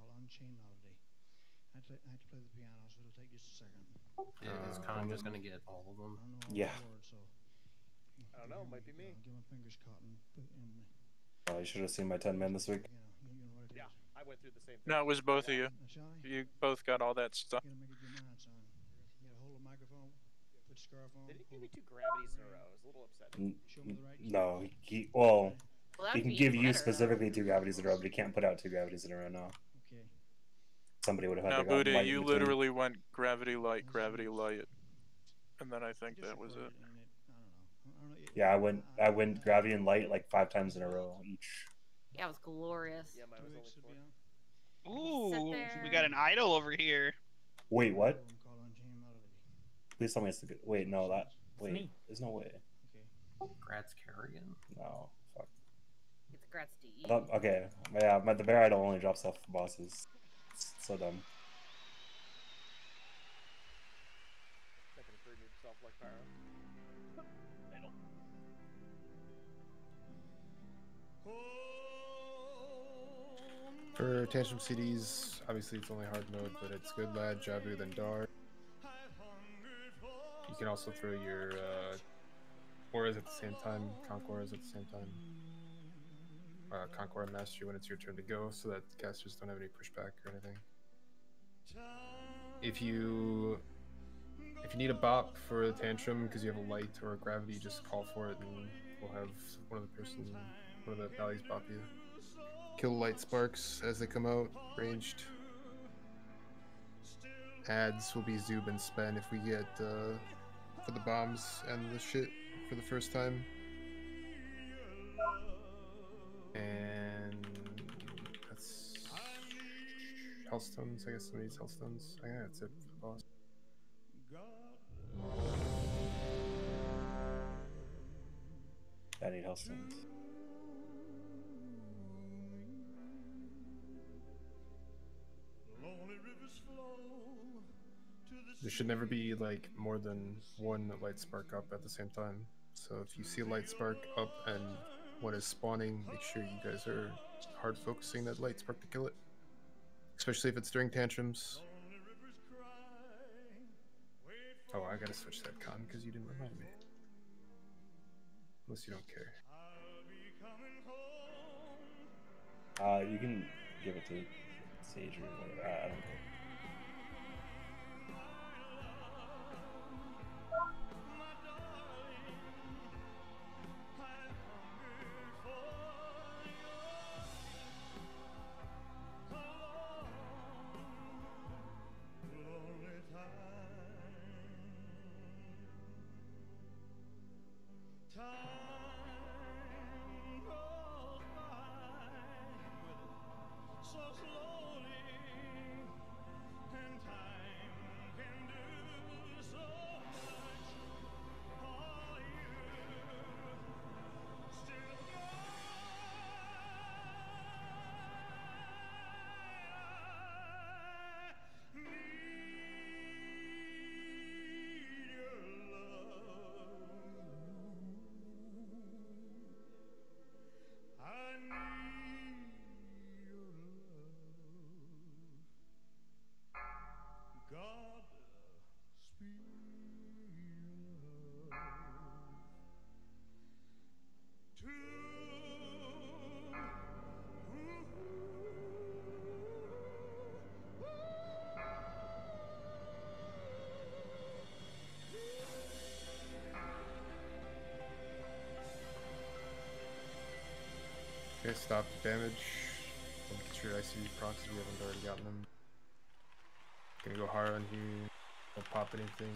Speaker 18: Is Con just gonna get all of them?
Speaker 13: Yeah.
Speaker 8: I don't know. Might be me.
Speaker 13: I should have seen my 10 men this week.
Speaker 8: Yeah, I went through the same thing.
Speaker 14: No, it was both of you. You both got all that stuff.
Speaker 8: They didn't give me 2 gravities in a row. I was a little upset.
Speaker 13: No, he
Speaker 7: Well,
Speaker 13: he
Speaker 7: that'd
Speaker 13: can
Speaker 7: be
Speaker 13: give
Speaker 7: even
Speaker 13: you
Speaker 7: better.
Speaker 13: specifically 2 gravities in a row, but he can't put out 2 gravities in a row now. Somebody would have had
Speaker 14: Now,
Speaker 13: to go
Speaker 14: Buddha,
Speaker 13: light
Speaker 14: you
Speaker 13: in between.
Speaker 14: literally went gravity light, and then I think that was it.
Speaker 13: Yeah, I went gravity and light like 5 times in a row each.
Speaker 7: Yeah, it was glorious.
Speaker 8: Yeah, mine was only 4.
Speaker 10: Ooh,
Speaker 7: there.
Speaker 10: we got an idol over here.
Speaker 13: Wait, what? Please tell me it's the good. Wait, no, that. Wait,
Speaker 18: me.
Speaker 13: there's no way.
Speaker 18: Gratz Kerrigan?
Speaker 13: No, fuck.
Speaker 7: It's Gratz DE.
Speaker 13: I thought, okay, yeah, the bear idol only drops off bosses. It's so dumb.
Speaker 8: Second and third move self like pyro.
Speaker 3: For Tantrum CDs, obviously it's only hard mode, but it's Good Lad, Jabu, then Dar. You can also throw your auras at the same time, Conch auras at the same time. Conch Aura Mastery when it's your turn to go, so that casters don't have any pushback or anything. If you need a bop for a Tantrum because you have a light or a gravity, just call for it and we'll have one of the valleys bop you. Kill light sparks as they come out, ranged. Ads will be Zoob and Spen if we get for the bombs and the shit for the first time. And that's Hellstones, I guess somebody needs Hellstones. I think that's it for the boss.
Speaker 13: I need Hellstones.
Speaker 3: There should never be like more than one light spark up at the same time. So if you see a light spark up and one is spawning, make sure you guys are hard focusing that light spark to kill it. Especially if it's during tantrums. Oh, I gotta switch that con because you didn't remind me. Unless you don't care.
Speaker 13: You can give it to Sage or whatever. I don't care.
Speaker 3: Okay, stop the damage. Get your ICD procs if you haven't already gotten them. Gonna go hard on here. Don't pop anything.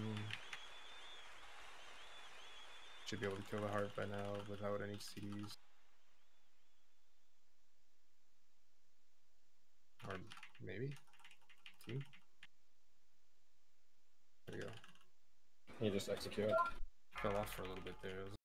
Speaker 3: Should be able to kill the heart by now without any CDs. Or maybe? Team? There we go.
Speaker 4: You just execute it.
Speaker 3: Fell off for a little bit there.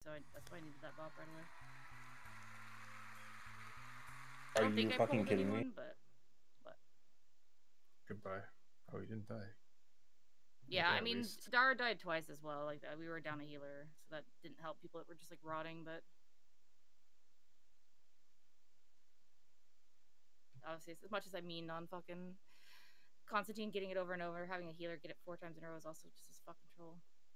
Speaker 7: so that's why I needed that bop right away. I
Speaker 13: Are
Speaker 7: don't think
Speaker 13: you
Speaker 7: I
Speaker 13: fucking
Speaker 7: pulled
Speaker 13: kidding me?
Speaker 7: anyone, but
Speaker 3: Goodbye. Oh, you didn't die.
Speaker 7: yeah,
Speaker 3: Okay,
Speaker 7: I
Speaker 3: at
Speaker 7: mean,
Speaker 3: least.
Speaker 7: Dara died twice as well. Like we were down a healer, so that didn't help people that were just like rotting. But obviously, as much as I mean on fucking Constantine getting it over and over, having a healer get it 4 times in a row is also just as fucking troll.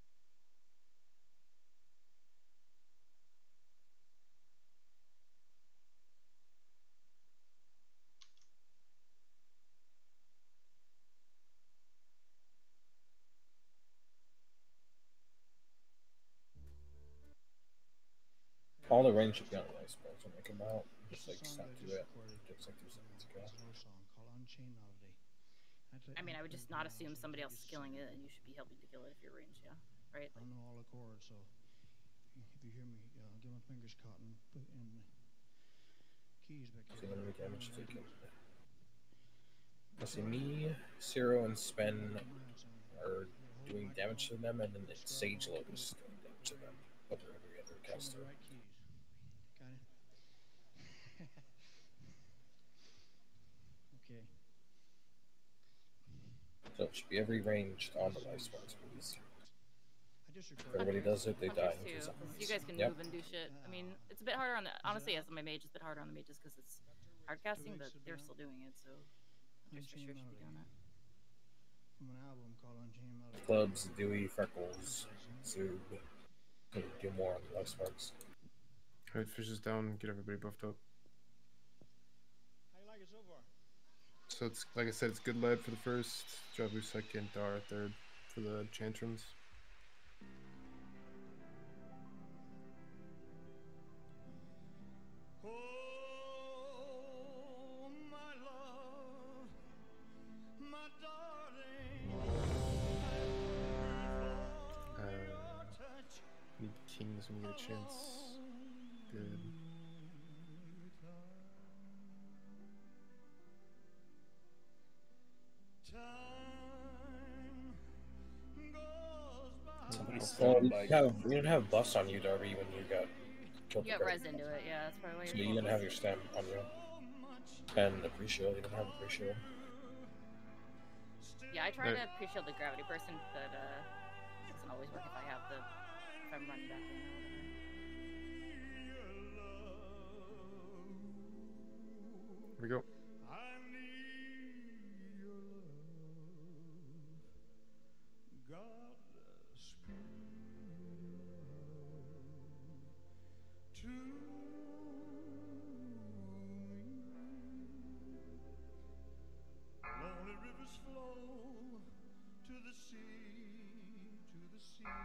Speaker 4: All the range should be on the ice balls when they come out. Just like snap to it. Just like 2 seconds ago.
Speaker 7: I mean, I would just not assume somebody else is killing it, and you should be helping to kill it if you're ranged, yeah, right? Like,
Speaker 19: I know all the chords, so if you hear me, get my fingers caught and put in the keys back
Speaker 4: So you're gonna make damage taken. I see me, Ciro, and Sven are doing damage to them, and then Sage Lord is doing damage to them. But they're every other caster.
Speaker 19: Got it? Okay.
Speaker 4: So it should be every ranged on the ice balls, please. If everybody does it, they die.
Speaker 7: too, because you guys can move and do shit. I mean, it's a bit harder on the, honestly, as my mage, it's a bit harder on the mages because it's hard casting, but they're still doing it, so just for sure should be doing that.
Speaker 19: From an album called Unchained Melody.
Speaker 4: Clubs, Dewey, Freckles, Zoob. Can do more on the ice sparks.
Speaker 3: Alright, fishes down, get everybody buffed up.
Speaker 19: How you like it so far?
Speaker 3: So it's like I said, it's good lead for the first, Jabu second, Dara third for the Chantrums. Need kings when you get a chance. Good.
Speaker 4: You didn't have buffs on you, Darby, when you got killed.
Speaker 7: You got res into it, yeah, that's probably why
Speaker 4: So
Speaker 7: you're
Speaker 4: you didn't have your stem on you. And the pre-shield, you didn't have a pre-shield.
Speaker 7: Yeah, I try to pre-shield the gravity person, but it doesn't always work if I have the, if I'm running back in or whatever.
Speaker 3: Here we go.
Speaker 12: Lonely rivers flow to the sea, to the sea,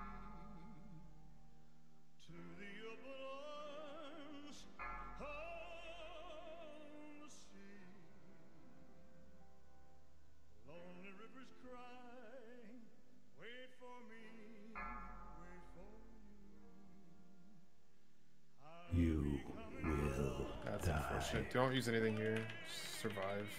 Speaker 12: to the open arms of the sea. Lonely rivers cry, wait for me, wait for you.
Speaker 20: You will
Speaker 3: That's
Speaker 20: die.
Speaker 3: unfortunate. Don't use anything here. Just survive.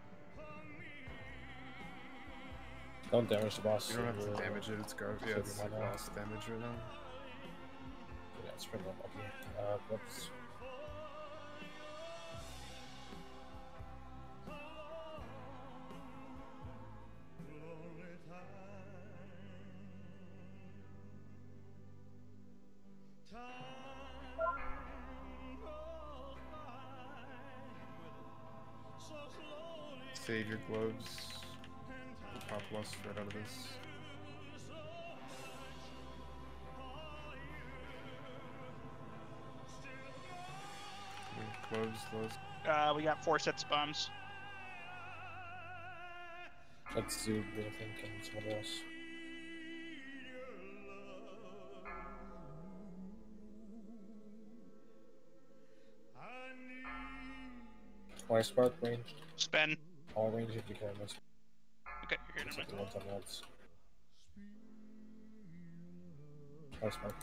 Speaker 4: Don't damage the boss.
Speaker 3: You don't have to damage it, it's garbage. Yeah, it's like lost damage right now.
Speaker 4: Yeah, it's pretty unlucky. Whoops.
Speaker 3: Save your gloves. We'll pop lust right out of this. Gloves, lust.
Speaker 10: We got 4 sets of bombs.
Speaker 4: That's Zoob, I think, and someone else. Why spark range?
Speaker 10: Spin.
Speaker 4: All range if you can.
Speaker 10: Okay, you're here.
Speaker 4: The ones on reds. Why spark?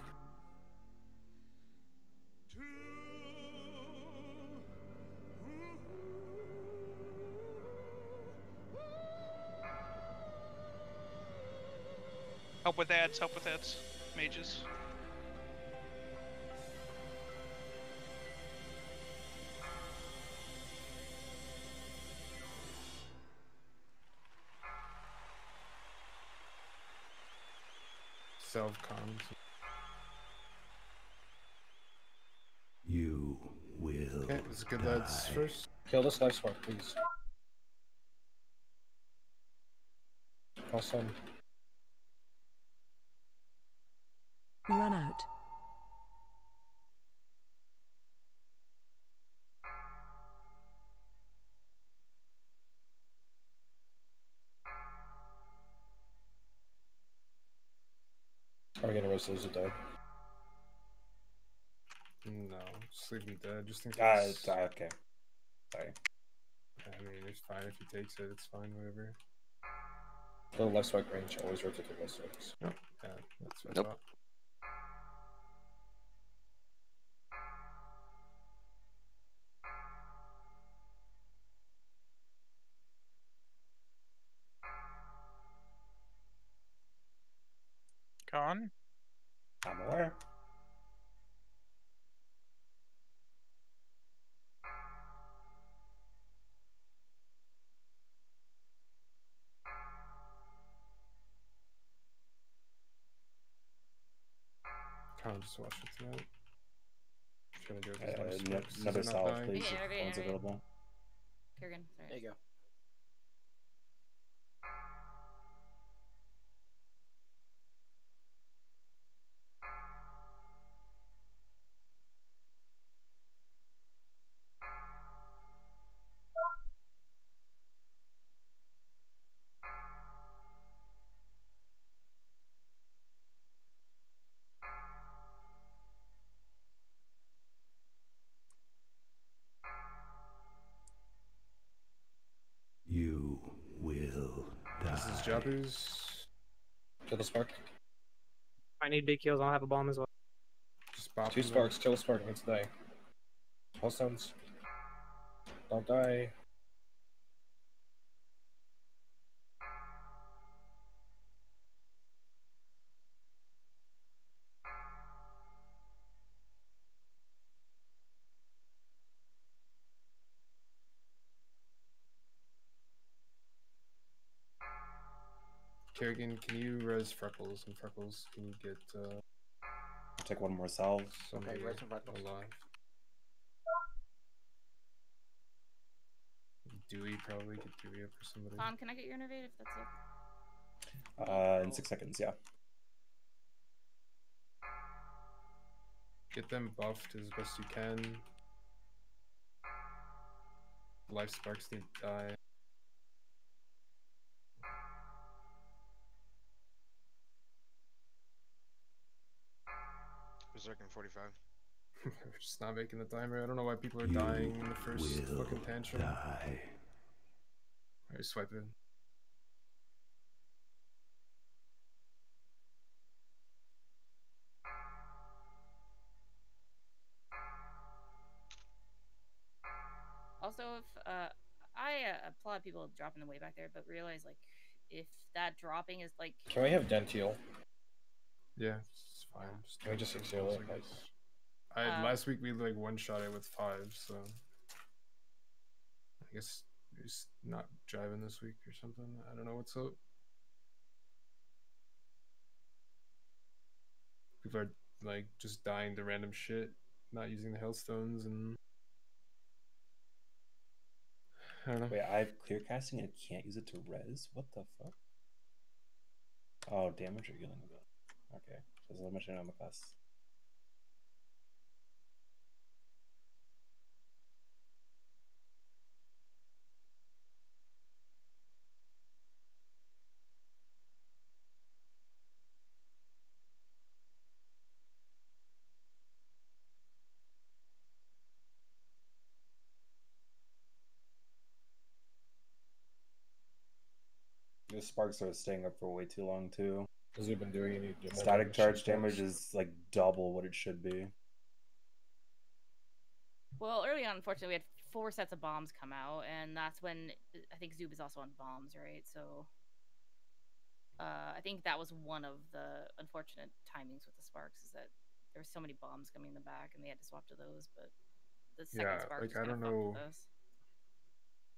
Speaker 10: Help with ads, help with ads. Mages.
Speaker 3: salve con.
Speaker 12: You will.
Speaker 3: Okay, let's get lads first.
Speaker 4: Kill this life spark, please. Awesome.
Speaker 6: Run out.
Speaker 4: Are we gonna rest those dead?
Speaker 3: No, just leave him dead. Just in
Speaker 13: Ah,
Speaker 3: case.
Speaker 13: okay. Sorry.
Speaker 3: I mean, it's fine if he takes it. It's fine, whatever.
Speaker 4: Little left spark range, always rotate the left spikes.
Speaker 3: Nope. Yeah, that's what I
Speaker 2: Nope.
Speaker 3: thought.
Speaker 14: Con?
Speaker 13: I'm aware.
Speaker 3: Kind of just watch it tonight. Trying to do it with my sparks.
Speaker 13: Another
Speaker 3: Is it not
Speaker 13: salve,
Speaker 3: dying?
Speaker 13: please,
Speaker 7: Yeah,
Speaker 13: if one's available.
Speaker 7: Kurgan, sorry.
Speaker 1: There you go.
Speaker 12: You will
Speaker 3: This is
Speaker 12: die.
Speaker 3: Jabu's.
Speaker 4: Kill the spark.
Speaker 11: I need big kills. I'll have a bomb as well.
Speaker 3: Just bop
Speaker 4: 2
Speaker 3: him
Speaker 4: sparks, kill the spark, needs to die. All stones. Don't die.
Speaker 3: Kerrigan, can you res Freckles? And Freckles, can you get
Speaker 13: Take one more salve.
Speaker 3: somebody
Speaker 1: res some Freckles.
Speaker 3: alive? Dewey, probably. Get Dewey up for somebody.
Speaker 7: Tom, can I get your innervate if that's it?
Speaker 13: In 6 seconds, yeah.
Speaker 3: Get them buffed as best you can. Life sparks need to die.
Speaker 16: Berserk in 45.
Speaker 3: We're just not making the timer. I don't know why people are dying in the first fucking tantrum.
Speaker 12: Die.
Speaker 3: Alright, swipe in.
Speaker 7: Also, if I applaud people dropping them way back there, but realize like if that dropping is like.
Speaker 4: Can we have Dentiel?
Speaker 3: Yeah, it's fine. Just
Speaker 4: Can we just exile it?
Speaker 3: last week we like one shot it with 5, so I guess he's not driving this week or something. I don't know what's up. People are like just dying to random shit, not using the Hailstones, and I don't know.
Speaker 13: Wait, I have clear casting and I can't use it to res? What the fuck? Oh, damage or healing with it. Okay, so there's a much on the class. The sparks are staying up for way too long too.
Speaker 4: Has he been doing any
Speaker 13: Static charge damage is like double what it should be.
Speaker 7: Well, early on, unfortunately, we had 4 sets of bombs come out, and that's when I think Zoob is also on bombs, right? So I think that was one of the unfortunate timings with the sparks is that there were so many bombs coming in the back, and they had to swap to those. But the second spark
Speaker 3: like
Speaker 7: just
Speaker 3: I
Speaker 7: kinda
Speaker 3: don't
Speaker 7: fucked
Speaker 3: know.
Speaker 7: with us.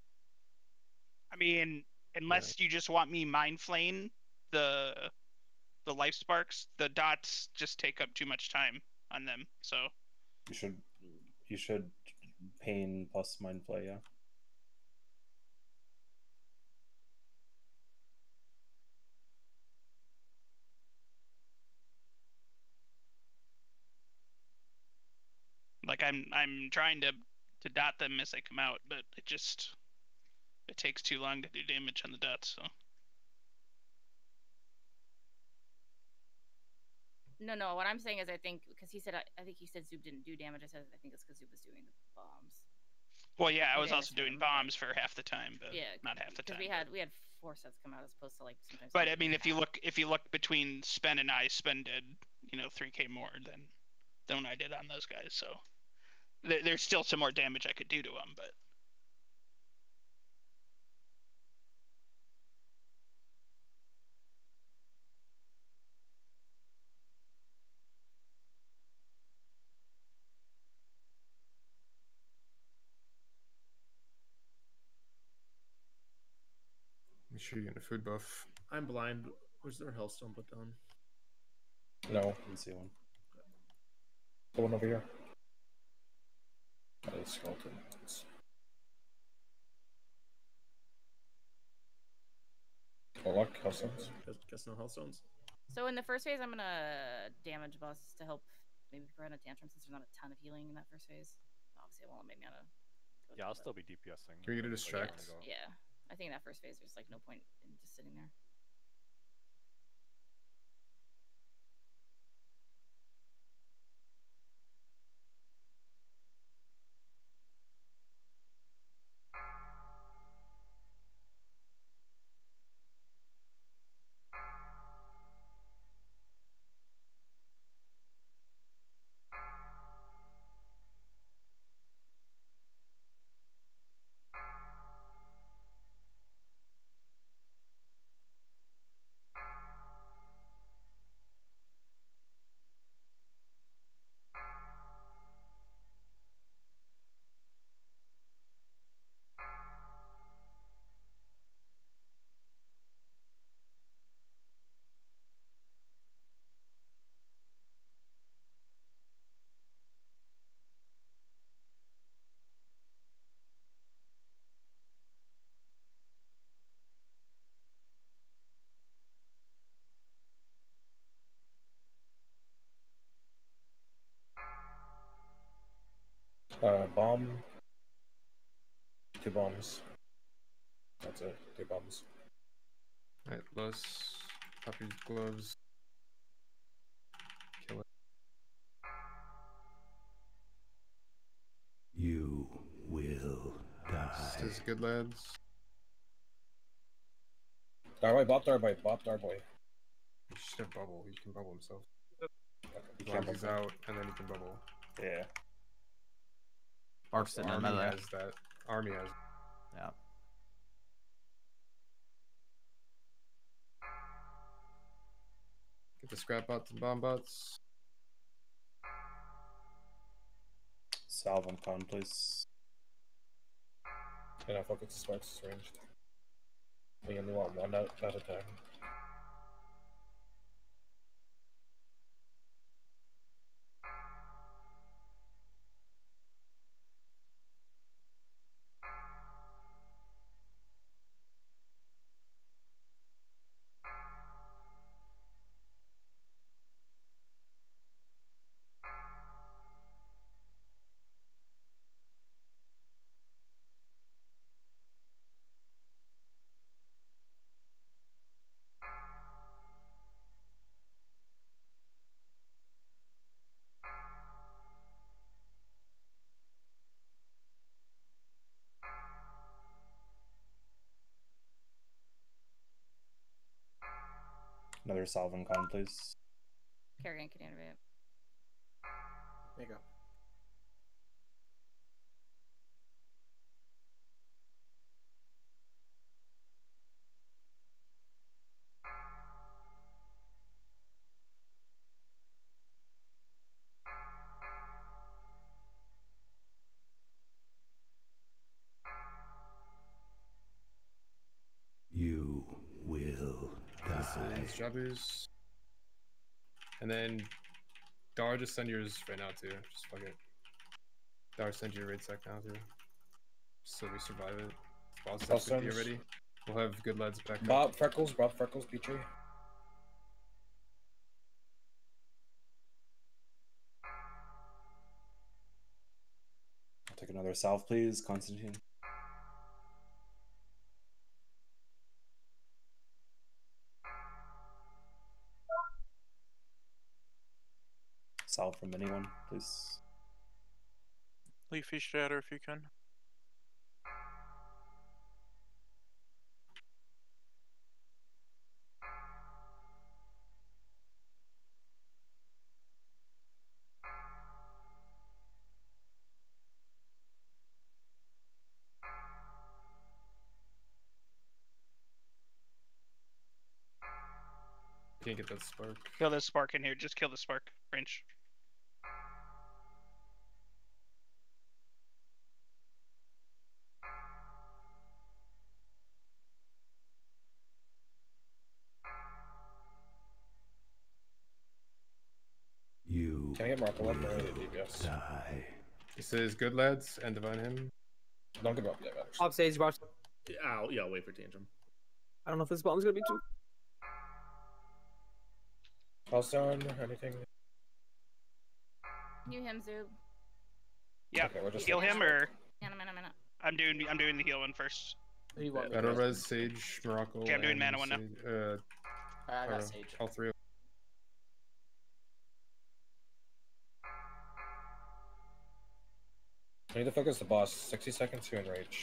Speaker 10: I mean, unless you just want me mind flame the the life sparks, the dots just take up too much time on them. So
Speaker 13: You should pain plus mind flay, yeah.
Speaker 10: like I'm trying to dot them as they come out, but it takes too long to do damage on the dots. So
Speaker 7: No. What I'm saying is, I think because he said, I think he said Zoob didn't do damage. I said I think it's because Zoob was doing the bombs.
Speaker 10: well, yeah, I
Speaker 7: The
Speaker 10: was
Speaker 7: damage
Speaker 10: also
Speaker 7: to
Speaker 10: doing
Speaker 7: him,
Speaker 10: bombs for half the time, but
Speaker 7: Yeah,
Speaker 10: not half the
Speaker 7: because
Speaker 10: time.
Speaker 7: we had 4 sets come out as opposed to like sometimes.
Speaker 10: But I mean, if you look between Spen and I, Spen did 3K more than what I did on those guys. So there's still some more damage I could do to them, but.
Speaker 3: Make sure you get a food buff.
Speaker 9: I'm blind. Was there a Hellstone put down?
Speaker 4: No.
Speaker 13: Didn't see one.
Speaker 4: The one over here. Oh, it's skeleton. Oh, luck, Hellstones.
Speaker 9: Guess no Hellstones.
Speaker 7: So in the first phase, I'm gonna damage boss to help maybe prevent a tantrum since there's not a ton of healing in that first phase. Obviously, it won't make me out of.
Speaker 20: Yeah, I'll still be DPSing.
Speaker 3: Can we get a distract?
Speaker 7: Yeah, I think in that first phase, there's like no point in just sitting there.
Speaker 4: Bomb. 2 bombs. That's it. 2 bombs.
Speaker 3: Alright, Los, Puppy's gloves. Kill it.
Speaker 12: You will die.
Speaker 3: This is good, lads.
Speaker 4: Darboy, bop Darboy, bop Darboy.
Speaker 3: He should have bubble. He can bubble himself.
Speaker 13: He
Speaker 3: As long
Speaker 13: can't
Speaker 3: as he's out, and then he can bubble.
Speaker 13: Yeah.
Speaker 15: Bark's sitting in
Speaker 3: Army
Speaker 15: melee.
Speaker 3: has that. Army has.
Speaker 15: Yeah.
Speaker 3: Get the scrap bots and bomb bots.
Speaker 13: Salve on con, please.
Speaker 4: And I focus the sparks ranged. We only want 1 at a time.
Speaker 13: Another salve on con, please.
Speaker 7: Carrion can innovate.
Speaker 1: There you go.
Speaker 12: You will die.
Speaker 3: This is Jabuz. And then Dar, just send yours right now too. Just fuck it. Dar, send your raid sec now too. So we survive it. Boss is 50 already. We'll have good lads back
Speaker 4: Bob Freckles, Petrie.
Speaker 13: I'll take another salve, please, Constantine. Salve from anyone, please.
Speaker 14: Leafy Shatter if you can.
Speaker 3: Can't get that spark.
Speaker 10: Kill this spark in here. Just kill the spark. Range.
Speaker 4: You. Can I get Marco up or DPS?
Speaker 3: Die. He says, good lads, and divine him.
Speaker 4: Don't give up yet,
Speaker 11: Top stage, watch.
Speaker 9: I'll wait for Tantrum.
Speaker 11: I don't know if this bomb's gonna be too.
Speaker 4: Healthstone, anything?
Speaker 7: You him, Zoob.
Speaker 10: Yeah.
Speaker 4: Okay, we're just
Speaker 10: heal him or.
Speaker 7: Mana.
Speaker 10: I'm doing the heal one first.
Speaker 3: Battle Res, Sage, Morocco.
Speaker 10: Okay, I'm doing mana one now.
Speaker 17: I got Sage.
Speaker 3: All three.
Speaker 4: I need to focus the boss. 60 seconds to enrage.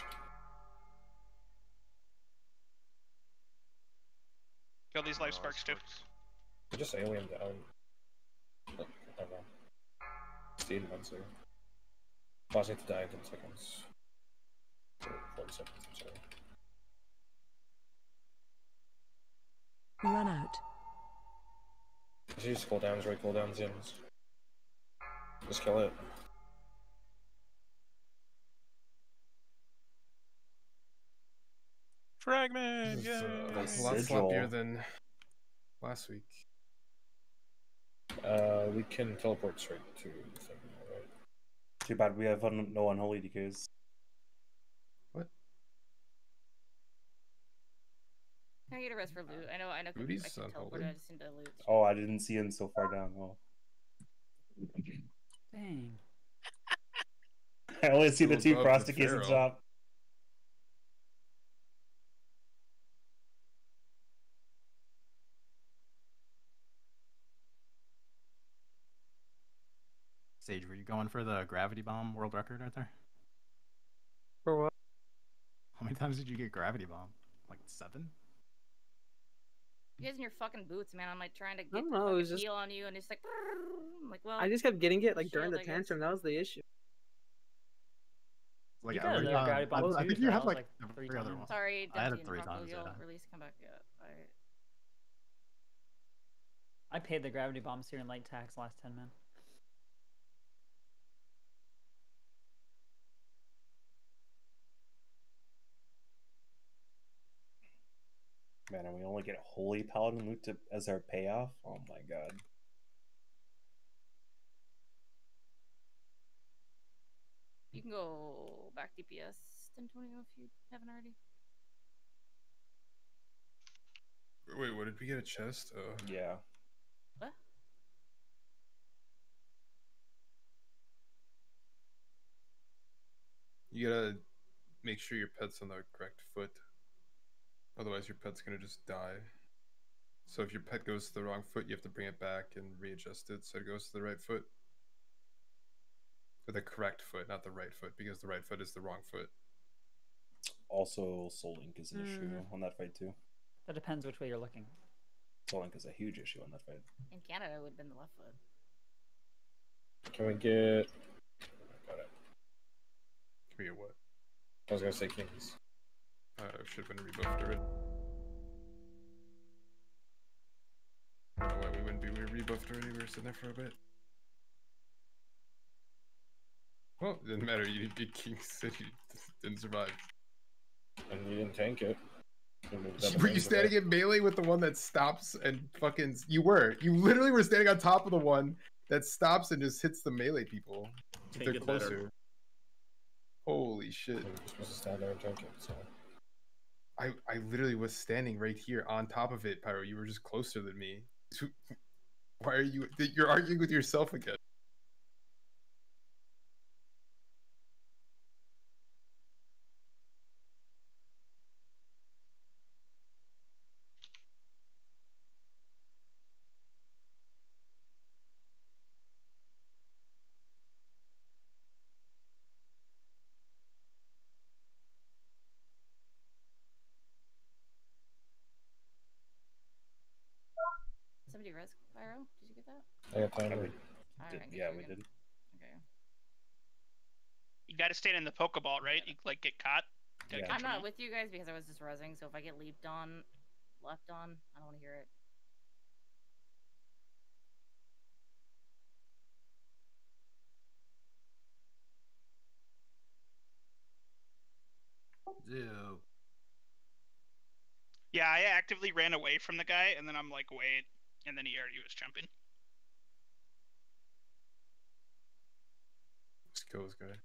Speaker 10: Kill these life sparks too.
Speaker 4: Just alien down. Oh, I don't know. Steed Monster. Boss needs to die in 10 seconds. 40 seconds, I'm sorry.
Speaker 6: Run out.
Speaker 4: Just use cooldowns, right cooldowns, Zins. Just kill it.
Speaker 14: Fragment!
Speaker 3: This is,
Speaker 14: Yeah.
Speaker 3: a lot sloppier than last week.
Speaker 4: We can teleport straight to the thing, right?
Speaker 13: Too bad we have no unholy decays.
Speaker 3: What?
Speaker 7: Can I get a rest for loot? I know.
Speaker 3: Booty's
Speaker 7: I can teleport.
Speaker 3: unholy?
Speaker 7: I just need to loot.
Speaker 13: Oh, I didn't see him so far down. Oh.
Speaker 17: Dang.
Speaker 13: I only see the
Speaker 3: Go
Speaker 13: two
Speaker 3: above
Speaker 13: cross
Speaker 3: the
Speaker 13: decays in
Speaker 3: Pharaoh.
Speaker 13: shop.
Speaker 15: Sage, were you going for the gravity bomb world record right there?
Speaker 11: For what?
Speaker 15: How many times did you get gravity bomb? Like 7?
Speaker 7: You guys in your fucking boots, man. I'm like trying to get
Speaker 11: don't know,
Speaker 7: the
Speaker 11: it was
Speaker 7: fucking
Speaker 11: just-
Speaker 7: heal on you, and it's like, I'm like, well.
Speaker 11: I just kept getting it like during the
Speaker 7: shield, I guess.
Speaker 11: tantrum. That was the issue.
Speaker 15: Like
Speaker 17: You got
Speaker 15: every
Speaker 17: a
Speaker 15: time.
Speaker 17: gravity bomb
Speaker 15: I
Speaker 17: too,
Speaker 15: think
Speaker 17: so
Speaker 15: you
Speaker 17: that
Speaker 15: had
Speaker 17: was,
Speaker 15: like
Speaker 17: like,
Speaker 15: every
Speaker 17: 3
Speaker 15: other
Speaker 17: times.
Speaker 15: one.
Speaker 7: Sorry,
Speaker 15: I had it
Speaker 7: Dempsey
Speaker 15: 3
Speaker 7: and Rocco,
Speaker 15: times.
Speaker 7: you'll
Speaker 15: Yeah.
Speaker 7: release, come back. Yeah, alright.
Speaker 17: I paid the gravity bombs here in light tax last 10 man.
Speaker 13: Man, and we only get holy paladin loot as our payoff. Oh my god.
Speaker 7: You can go back DPS, Antonio, if you haven't already.
Speaker 3: Wait, what did we get a chest? Oh.
Speaker 13: Yeah.
Speaker 7: What?
Speaker 3: You gotta make sure your pet's on the correct foot. Otherwise, your pet's gonna just die. So if your pet goes to the wrong foot, you have to bring it back and readjust it so it goes to the right foot. Or the correct foot, not the right foot, because the right foot is the wrong foot.
Speaker 13: Also, Soul Link is an issue on that fight too.
Speaker 17: That depends which way you're looking.
Speaker 13: Soul Link is a huge issue on that fight.
Speaker 7: In Canada, it would have been the left foot.
Speaker 4: Can we get... Got it.
Speaker 3: Can we get what?
Speaker 4: I was gonna say kings.
Speaker 3: Should have been rebuffed already. I don't know why we wouldn't be rebuffed already. We were sitting there for a bit. Well, it didn't matter. You didn't get King City. Didn't survive.
Speaker 4: And you didn't tank it.
Speaker 3: Were you standing in melee with the one that stops and fucking? You were. You literally were standing on top of the one that stops and just hits the melee people if they're closer. Holy shit! I literally was standing right here on top of it, Pyro. You were just closer than me. Why are you? You're arguing with yourself again.
Speaker 7: Somebody res Pyro? Did you get that?
Speaker 13: I got timer.
Speaker 7: Yeah,
Speaker 13: we did.
Speaker 7: Okay.
Speaker 10: You gotta stand in the Pokeball, right? You like get caught.
Speaker 7: I'm not with you guys because I was just resing, so if I get leaped on, left on, I don't want to hear it.
Speaker 18: Ew.
Speaker 10: Yeah, I actively ran away from the guy, and then I'm like, wait, and then he already was jumping.
Speaker 3: Let's kill this guy.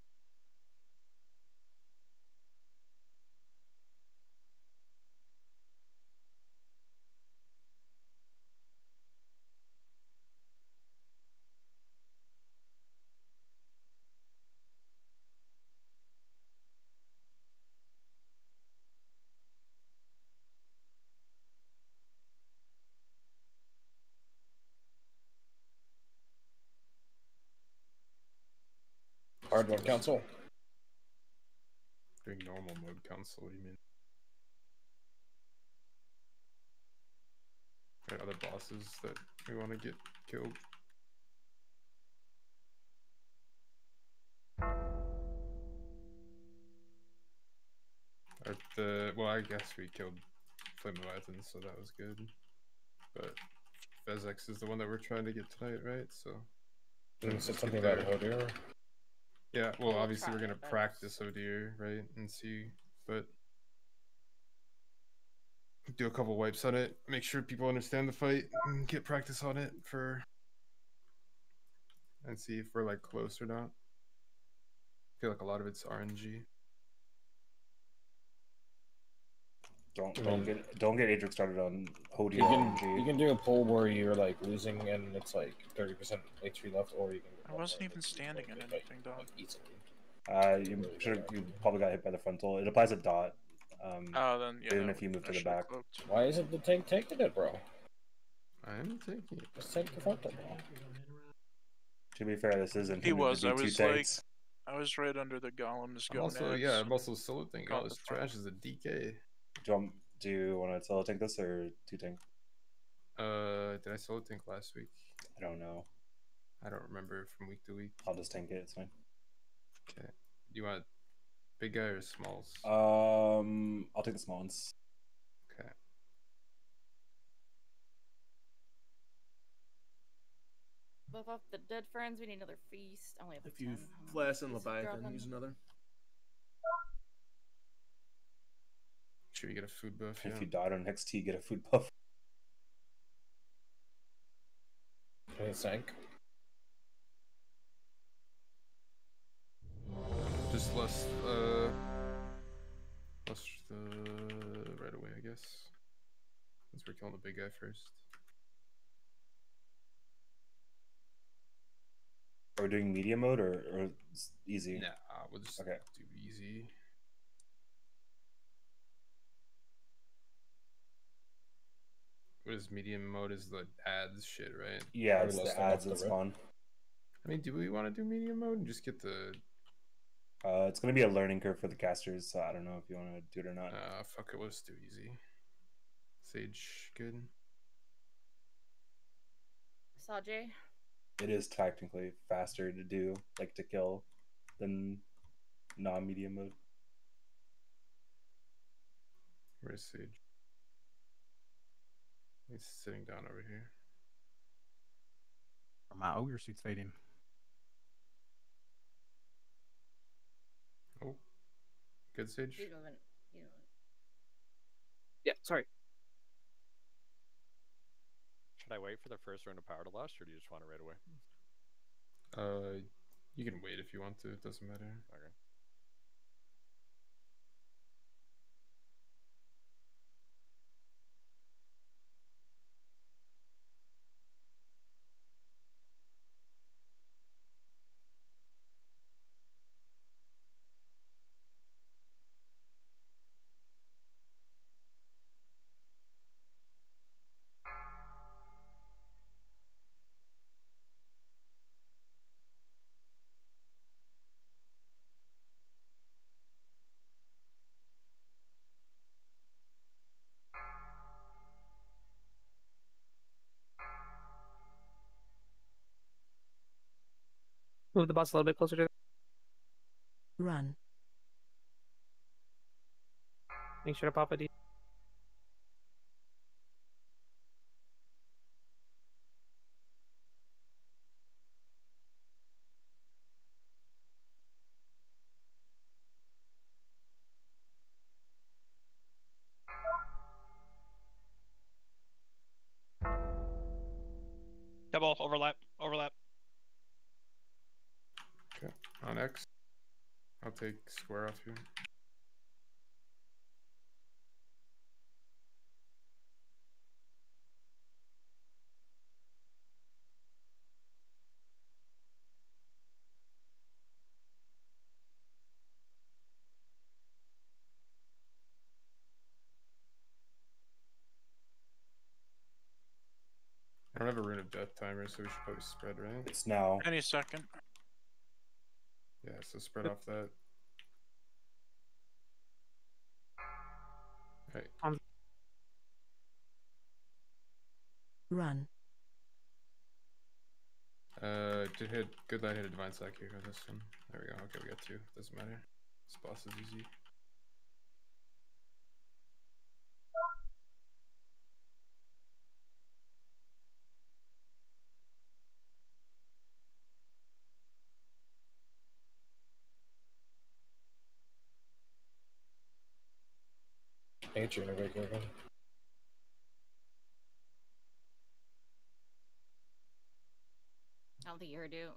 Speaker 4: Hard mode council.
Speaker 3: Doing normal mode council, what do you mean? Right, other bosses that we want to get killed. Well, I guess we killed Flame Leviathan, so that was good. But Vezex is the one that we're trying to get tonight, right? So.
Speaker 4: You said something about Odir.
Speaker 3: Yeah, well, obviously we're gonna practice Odir, right, and see, but do a couple wipes on it, make sure people understand the fight, and get practice on it and see if we're like close or not. I feel like a lot of it's RNG.
Speaker 13: Don't get Adric started on Hodie.
Speaker 4: You can do a poll where you're like losing and it's like 30% HP left, or you can.
Speaker 14: I wasn't even standing in anything, dog.
Speaker 13: You probably got hit by the frontal. It applies a dot.
Speaker 14: Then yeah.
Speaker 13: Even if you move to the back.
Speaker 4: Why isn't the tank taking it, bro?
Speaker 3: I'm taking it.
Speaker 4: Just take the frontal, bro.
Speaker 13: To be fair, this isn't.
Speaker 14: He was. I was like, I was right under the golems.
Speaker 3: I'm also solo tanking all this trash is a DK.
Speaker 13: Do you want to solo tank this or two tank?
Speaker 3: Did I solo tank last week?
Speaker 13: I don't know.
Speaker 3: I don't remember from week to week.
Speaker 13: I'll just tank it. It's fine.
Speaker 3: Okay. Do you want big guy or smalls?
Speaker 13: I'll take the small ones.
Speaker 3: Okay.
Speaker 7: Buff up the dead friends. We need another feast. I only have
Speaker 9: If
Speaker 7: 10.
Speaker 9: you flash and Leviathan, use another.
Speaker 3: Sure, you get a food buff.
Speaker 13: If you died on XT, get a food buff.
Speaker 4: Okay, sank.
Speaker 3: Just less right away, I guess. Since we're killing the big guy first.
Speaker 13: Are we doing medium mode or easy?
Speaker 3: Nah, we'll just do easy. What is medium mode? Is the ads shit, right?
Speaker 13: Yeah, it's the ads that spawn.
Speaker 3: I mean, do we want to do medium mode and just get the...
Speaker 13: it's going to be a learning curve for the casters, so I don't know if you want to do it or not.
Speaker 3: Fuck it, let's do easy. Sage, good.
Speaker 7: Sajay?
Speaker 13: It is technically faster to do, like to kill, than non-medium mode.
Speaker 3: Where's Sage? He's sitting down over here.
Speaker 15: My ogre suit's fading.
Speaker 3: Oh, good Sage.
Speaker 7: You know it.
Speaker 11: Yeah, sorry.
Speaker 20: Should I wait for the first round of Power to Lust, or do you just want it right away?
Speaker 3: You can wait if you want to. It doesn't matter.
Speaker 20: Okay.
Speaker 11: Move the boss a little bit closer to.
Speaker 6: Run.
Speaker 11: Make sure to pop a D.
Speaker 10: Double overlap. Overlap.
Speaker 3: Okay. On X. I'll take square off here. I don't have a Rune of Death timer, so we should probably spread, right?
Speaker 13: It's now.
Speaker 14: Any second.
Speaker 3: Yeah, so spread off that. Okay.
Speaker 6: Run.
Speaker 3: Did hit good light, hit a divine sack here. This one. There we go. Okay, we got two. Doesn't matter. This boss is easy.
Speaker 4: Nature in a regular run.
Speaker 7: I don't think you heard you.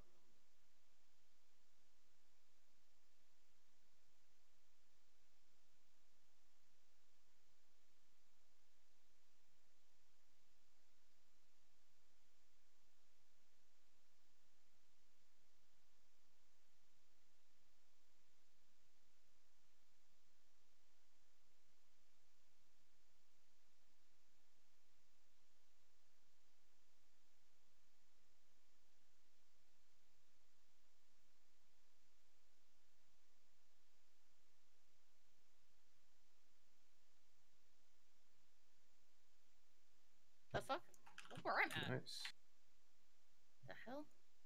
Speaker 7: The fuck? Look where I'm at.
Speaker 3: Nice.
Speaker 7: The hell?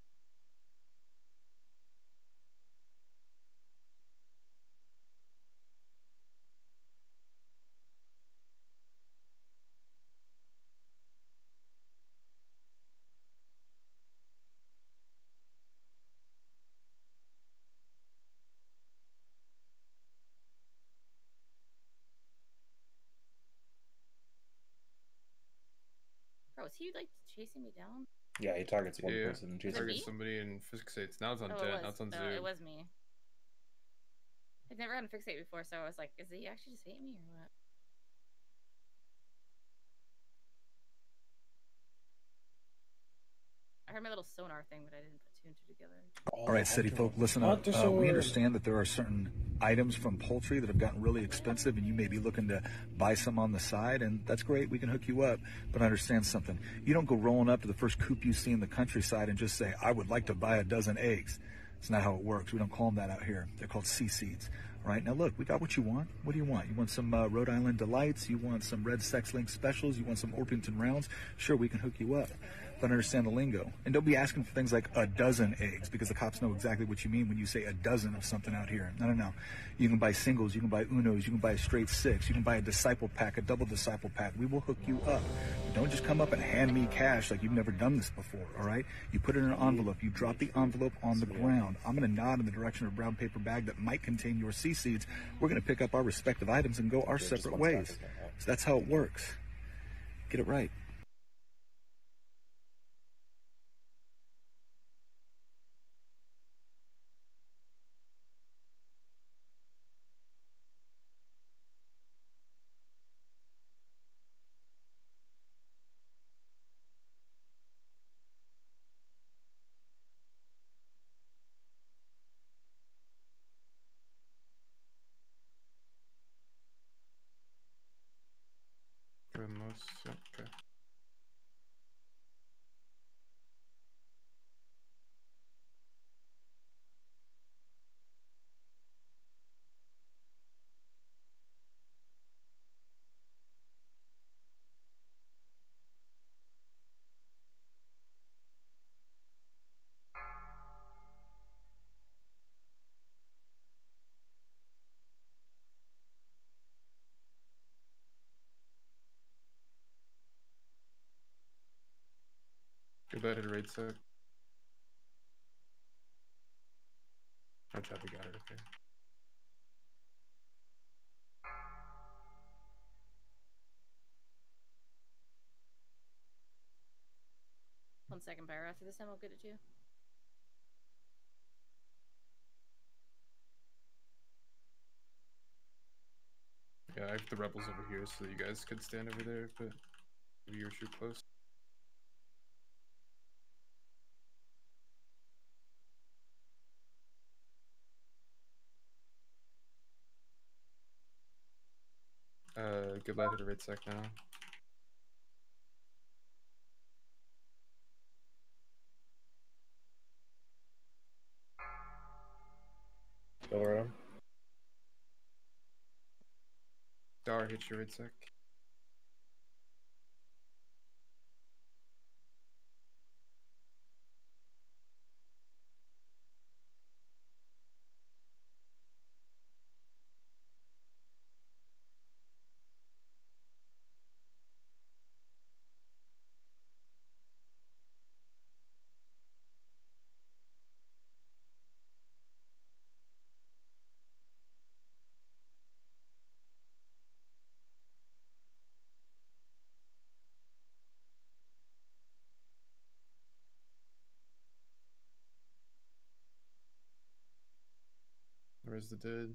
Speaker 7: Bro, is he like chasing me down?
Speaker 13: Yeah, he targets one
Speaker 3: Yeah,
Speaker 13: person and
Speaker 3: he
Speaker 13: chases
Speaker 3: targets
Speaker 7: me?
Speaker 3: somebody and fixates. Now it's on
Speaker 7: Oh,
Speaker 3: dead. Now it's on
Speaker 7: no,
Speaker 3: Zoom.
Speaker 7: it was me. I've never gotten fixate before, so I was like, is he actually just hating me or what? I heard my little sonar thing, but I didn't put two and two together.
Speaker 21: All right, city folk, listen up. We understand that there are certain items from poultry that have gotten really expensive, and you may be looking to buy some on the side, and that's great. We can hook you up. But understand something. You don't go rolling up to the first coop you see in the countryside and just say, I would like to buy a dozen eggs. It's not how it works. We don't call them that out here. They're called seeds. All right, now look, we got what you want. What do you want? You want some Rhode Island Delights? You want some Red Sex Link specials? You want some Orpington Rounds? Sure, we can hook you up. that understand the lingo. And don't be asking for things like a dozen eggs, because the cops know exactly what you mean when you say a dozen of something out here. No. You can buy singles, you can buy unos, you can buy a straight six, you can buy a disciple pack, a double disciple pack. We will hook you up. But don't just come up and hand me cash like you've never done this before, all right? You put it in an envelope, you drop the envelope on the ground. I'm going to nod in the direction of a brown paper bag that might contain your seeds. We're going to pick up our respective items and go our separate ways. So that's how it works. Get it right.
Speaker 3: Okay. Good bet, hit a raid set. I tried to get it, okay.
Speaker 7: One second, Pyro. After this time, I'll get it to you.
Speaker 3: Yeah, I have the rebels over here so you guys could stand over there, but you're too close. Good luck at a red sec now.
Speaker 13: Go around.
Speaker 3: Dar hit your red sec. Where's the dead?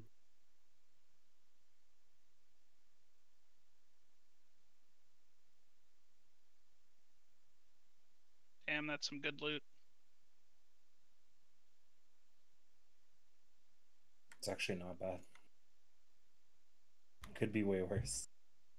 Speaker 10: Damn, that's some good loot.
Speaker 13: It's actually not bad. Could be way worse.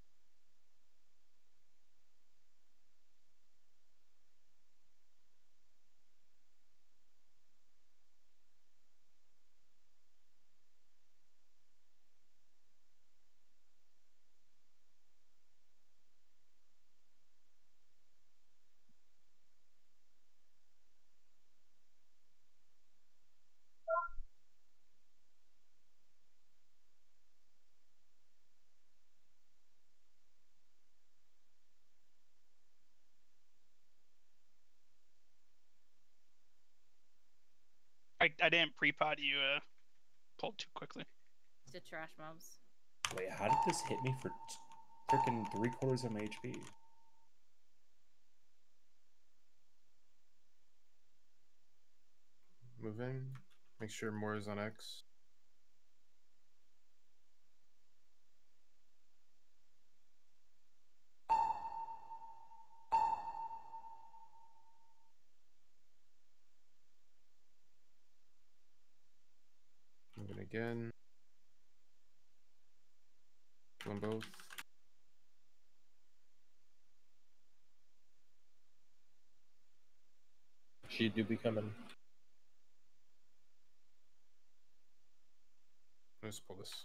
Speaker 10: I didn't pre-pot you. Pulled too quickly.
Speaker 7: To trash mobs.
Speaker 13: Wait, how did this hit me for freaking 3/4 of my HP?
Speaker 3: Move in. Make sure more is on X. Moving again. Kill them both.
Speaker 4: She do be coming.
Speaker 3: Let's pull this.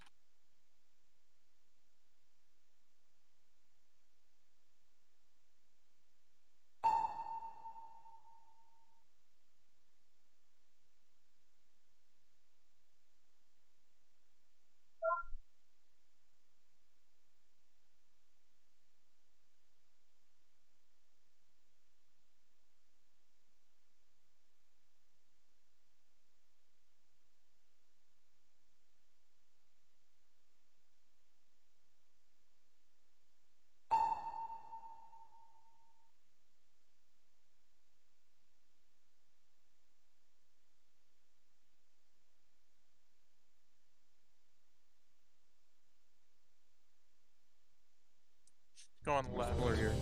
Speaker 14: Going left.
Speaker 3: Puller here.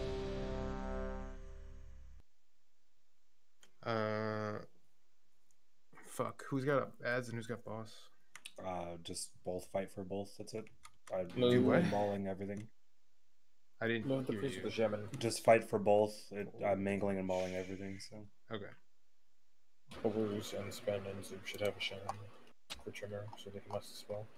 Speaker 3: Fuck. Who's got ads and who's got boss?
Speaker 13: Just both fight for both. That's it.
Speaker 3: Do what?
Speaker 13: Mauling everything.
Speaker 3: I didn't
Speaker 4: Move the
Speaker 3: hear
Speaker 4: piece
Speaker 3: you.
Speaker 4: of the shaman.
Speaker 13: Just fight for both. I'm mangling and mauling everything. So.
Speaker 3: Okay.
Speaker 4: Overs and Spen and Zoom should have a shaman for trimmer, so they can mess as well.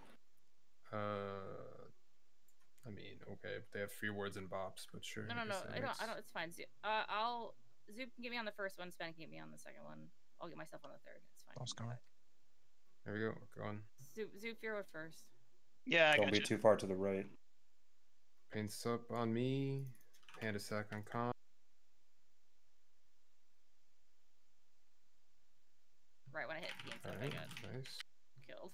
Speaker 3: I mean, okay, they have few words and bops, but sure.
Speaker 7: No, I don't. It's fine. Zoop can get me on the first one. Spen can get me on the second one. I'll get myself on the third. It's fine.
Speaker 20: Boss going.
Speaker 3: There we go. Go on.
Speaker 7: Zoop, you're first.
Speaker 10: Yeah, I
Speaker 13: Don't be too far to the right.
Speaker 3: Paints up on me. Panda sack on con.
Speaker 7: Right when I hit paints up, I got
Speaker 3: Nice.
Speaker 7: killed.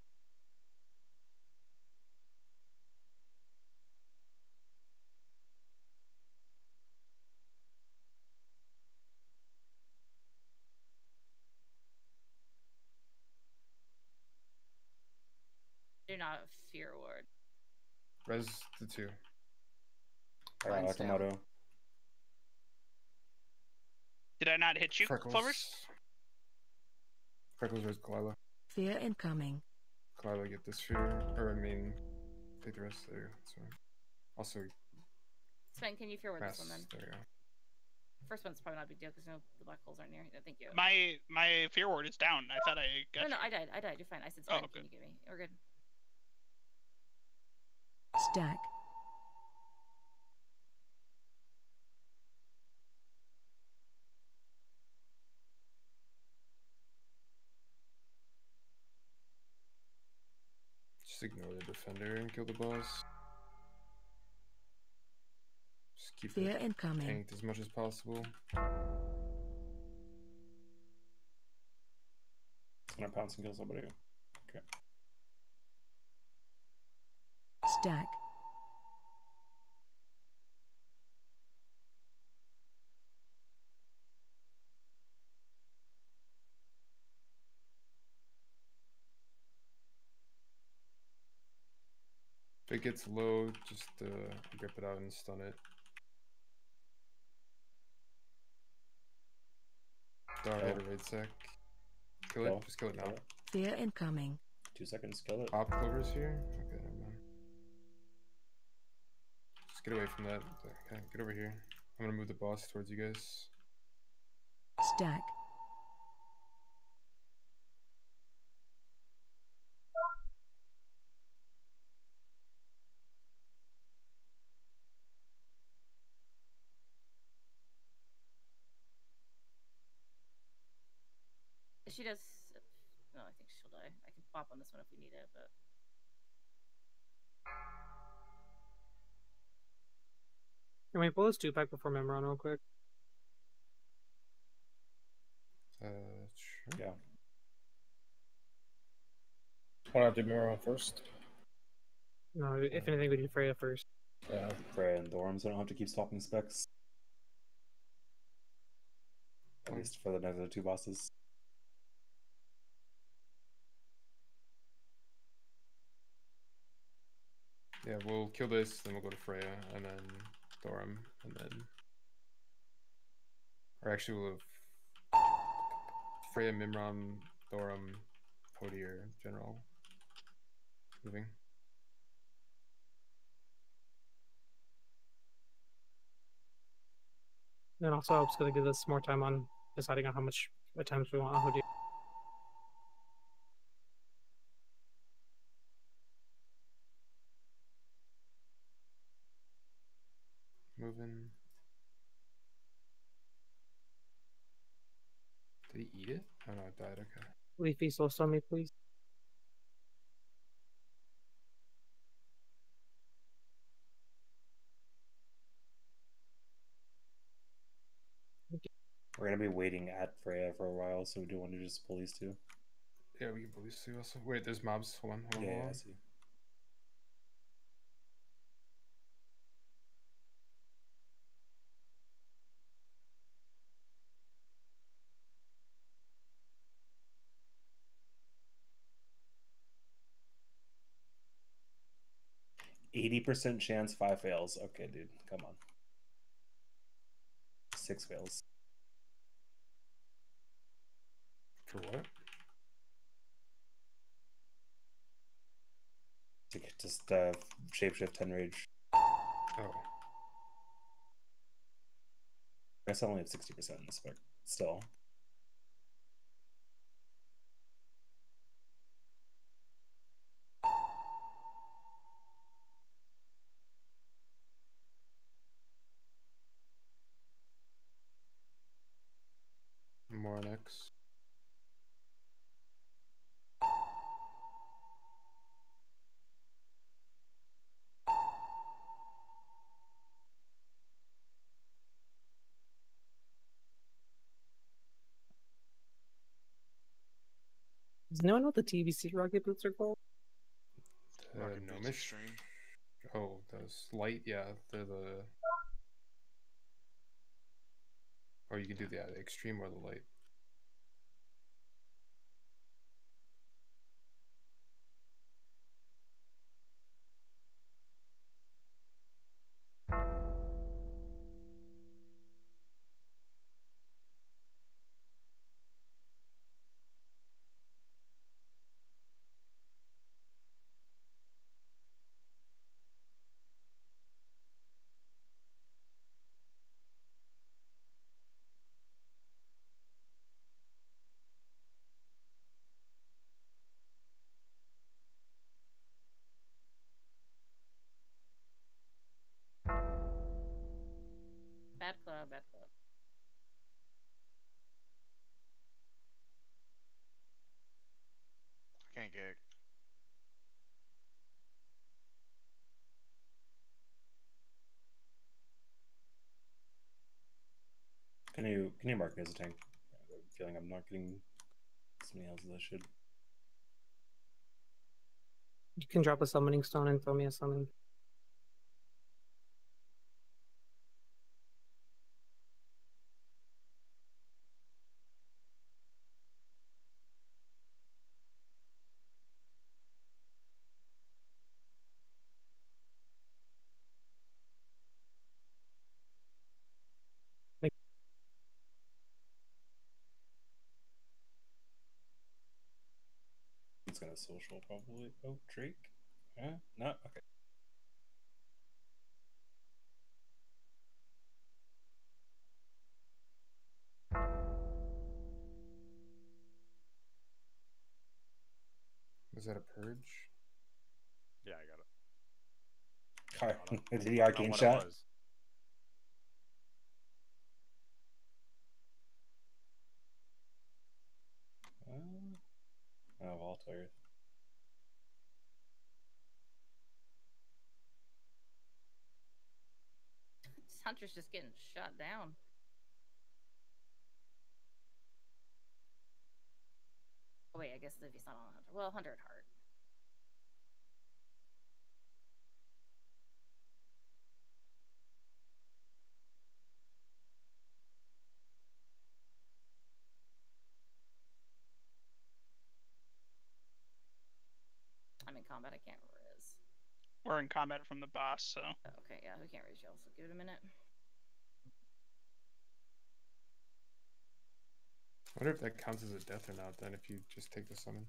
Speaker 7: Do not fear ward.
Speaker 3: Res the 2.
Speaker 13: Akamoto.
Speaker 10: Did I not hit you,
Speaker 3: Freckles.
Speaker 10: Clovers?
Speaker 3: Freckles res Kalila.
Speaker 6: Fear incoming.
Speaker 3: Kalila, get this fear. Or, I mean, take the rest. There you go. That's fine. Also,
Speaker 7: Spen, can you fear ward
Speaker 3: pass.
Speaker 7: this one then?
Speaker 3: There you go.
Speaker 7: First one's probably not a big deal because the black holes aren't near. Thank you.
Speaker 10: My fear ward is down. I thought I got.
Speaker 7: No, I died. You're fine. I said Spen.
Speaker 10: Oh,
Speaker 7: Can you get me? We're good.
Speaker 6: Stack.
Speaker 3: Just ignore the defender and kill the boss. Just keep
Speaker 6: Fear
Speaker 3: it
Speaker 6: incoming.
Speaker 3: tanked as much as possible.
Speaker 13: It's gonna pounce and kill somebody. Okay.
Speaker 6: Stack.
Speaker 3: If it gets low, just grip it out and stun it. Darn it, a raid sec. Kill it, just kill it now.
Speaker 6: Fear incoming.
Speaker 13: 2 seconds, kill it.
Speaker 3: Pop Clovers here? Okay, never mind. Just get away from that. Okay, get over here. I'm gonna move the boss towards you guys.
Speaker 6: Stack.
Speaker 7: She does. No, I think she'll die. I can pop on this one if we need it, but.
Speaker 11: Can we pull this 2-pack before Memron real quick?
Speaker 3: Sure.
Speaker 13: Yeah.
Speaker 4: Why not do Memron first?
Speaker 11: No, if anything, we do Freya first.
Speaker 4: Yeah.
Speaker 13: Freya and Dorms, so I don't have to keep swapping specs. At least for the other 2 bosses.
Speaker 3: Yeah, we'll kill this, then we'll go to Freya, and then Thorum, and then... Or actually we'll have Freya, Mimram, Thorum, Podier, General. Moving.
Speaker 11: And also, it's going to give us more time on deciding on how much attempts we want on Hoodie.
Speaker 3: Moving. Did he eat it? Oh no, it died, okay.
Speaker 11: Leafy, soul stun me, please.
Speaker 13: We're gonna be waiting at Freya for a while, so we do want to just pull these 2.
Speaker 3: Yeah, we can pull these 2 also. Wait, there's mobs. Hold on, hold on, hold on.
Speaker 13: I see. 80% chance 5 fails. Okay, dude, come on. 6 fails.
Speaker 3: For what?
Speaker 13: Just shapeshift 10 rage.
Speaker 3: Oh.
Speaker 13: I guess I only have 60% in this, but still.
Speaker 3: More on X.
Speaker 11: Does anyone know what the TBC rocket boots are called?
Speaker 3: Gnomish. Oh, those light, yeah, they're the. Or you can do the extreme or the light.
Speaker 7: Bad club, bad club.
Speaker 16: I can't get.
Speaker 13: Can you mark me as a tank? I have a feeling I'm not getting as many heals as I should.
Speaker 11: You can drop a summoning stone and throw me a summon.
Speaker 13: It's gonna social probably. Oh, Drake? No? Okay.
Speaker 3: Was that a purge?
Speaker 20: Yeah, I got it.
Speaker 13: Did he arcane
Speaker 20: Not what
Speaker 13: shot?
Speaker 20: it was.
Speaker 13: Oh, Walter.
Speaker 7: This hunter's just getting shot down. Oh wait, I guess Livy's not on hunter. Well, hunter at heart. I'm in combat. I can't res.
Speaker 10: We're in combat from the boss, so.
Speaker 7: Okay, yeah, we can't res y'all. So give it a minute.
Speaker 3: I wonder if that counts as a death or not, then, if you just take the summon.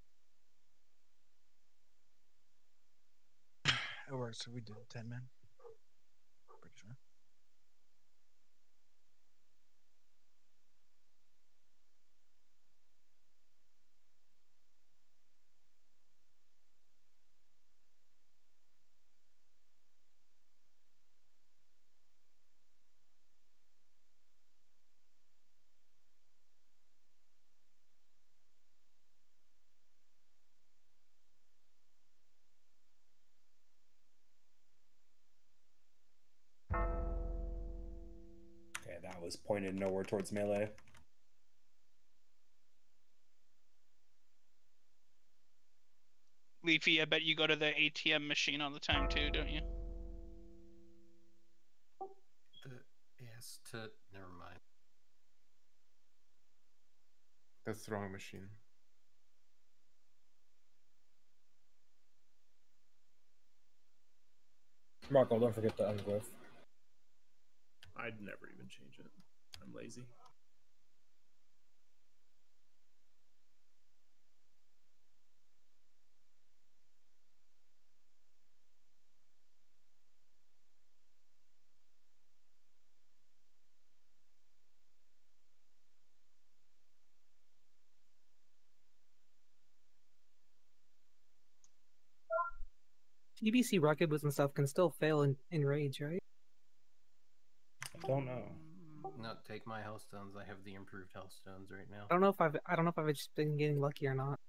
Speaker 16: It works. So we did 10 men. Pretty sure.
Speaker 13: Okay, that was pointed nowhere towards melee.
Speaker 10: Leafy, I bet you go to the ATM machine all the time too, don't you?
Speaker 18: Yes, never mind.
Speaker 3: That's the wrong machine.
Speaker 4: Marco, don't forget the unglyph.
Speaker 9: I'd never even change it. I'm lazy.
Speaker 11: TBC rocket boots and stuff can still fail in rage, right?
Speaker 13: I don't know.
Speaker 18: Not take my hellstones. I have the improved hellstones right now.
Speaker 11: I don't know if I've just been getting lucky or not.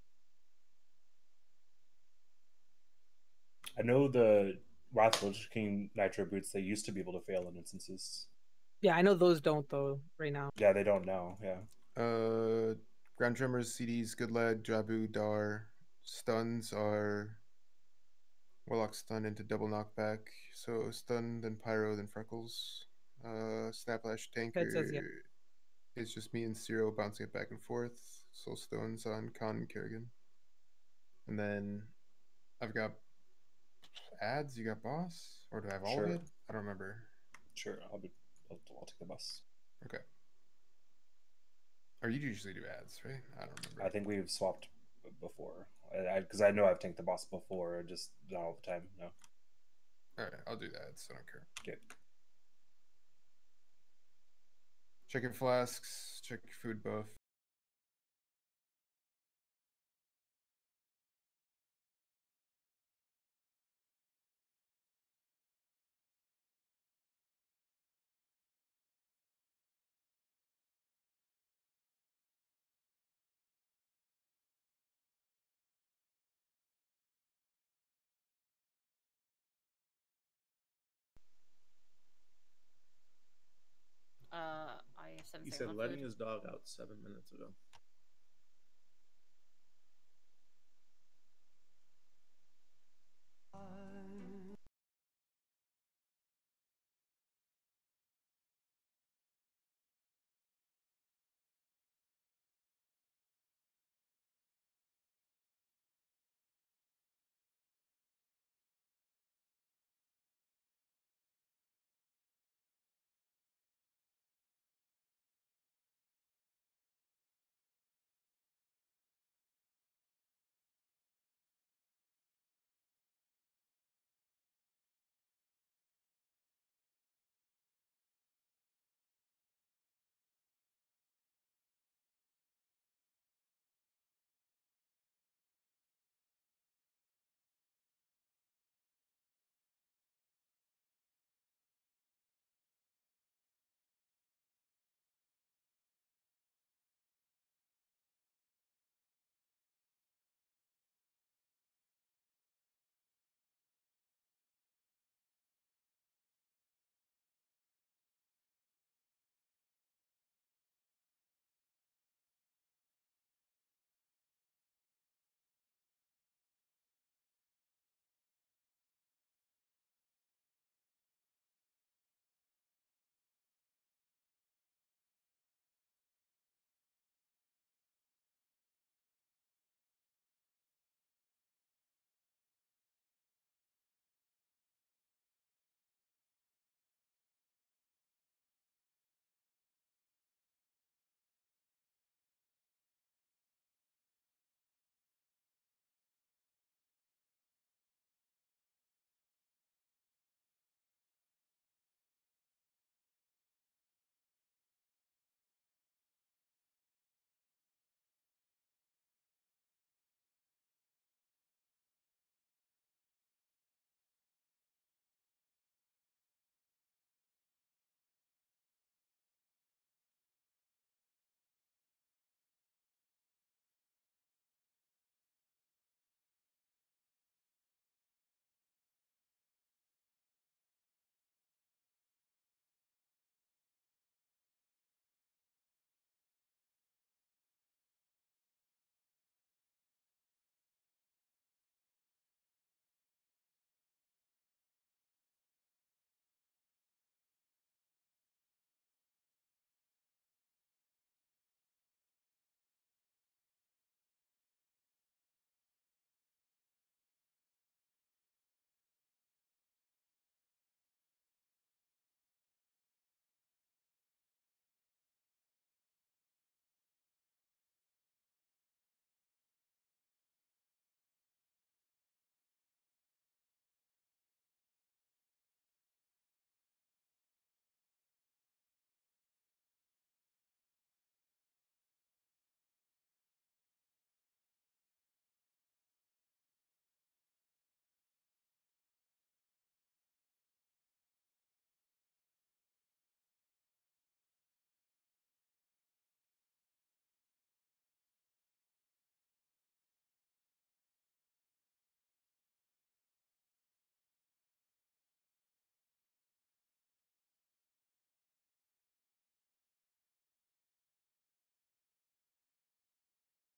Speaker 13: I know the Wrath of Lich King Nitro boots, they used to be able to fail in instances.
Speaker 11: Yeah, I know those don't though right now.
Speaker 13: Yeah, they don't now. Yeah.
Speaker 3: Ground Tremors, CDs, Good Lad, Jabu, Dar. Stuns are Warlock stun into double knockback. So stun, then Pyro, then Freckles. Snaplash Tanker
Speaker 11: Says, yeah.
Speaker 3: is just me and Zero bouncing it back and forth. Soul Stones on Khan and Kerrigan. And then I've got ads, you got boss? Or do I have all of
Speaker 13: Sure.
Speaker 3: it? I don't remember.
Speaker 13: Sure, I'll take the bus.
Speaker 3: Okay. Or you usually do ads, right? I don't remember.
Speaker 13: I think we've swapped before. Because I know I've tanked the boss before, just not all the time. No.
Speaker 3: Alright, I'll do that, so I don't care.
Speaker 13: Okay.
Speaker 3: Check your flasks, check your food buff.
Speaker 7: I have 7
Speaker 9: He
Speaker 7: seconds
Speaker 9: said
Speaker 7: on
Speaker 9: letting
Speaker 7: food.
Speaker 9: his dog out 7 minutes ago.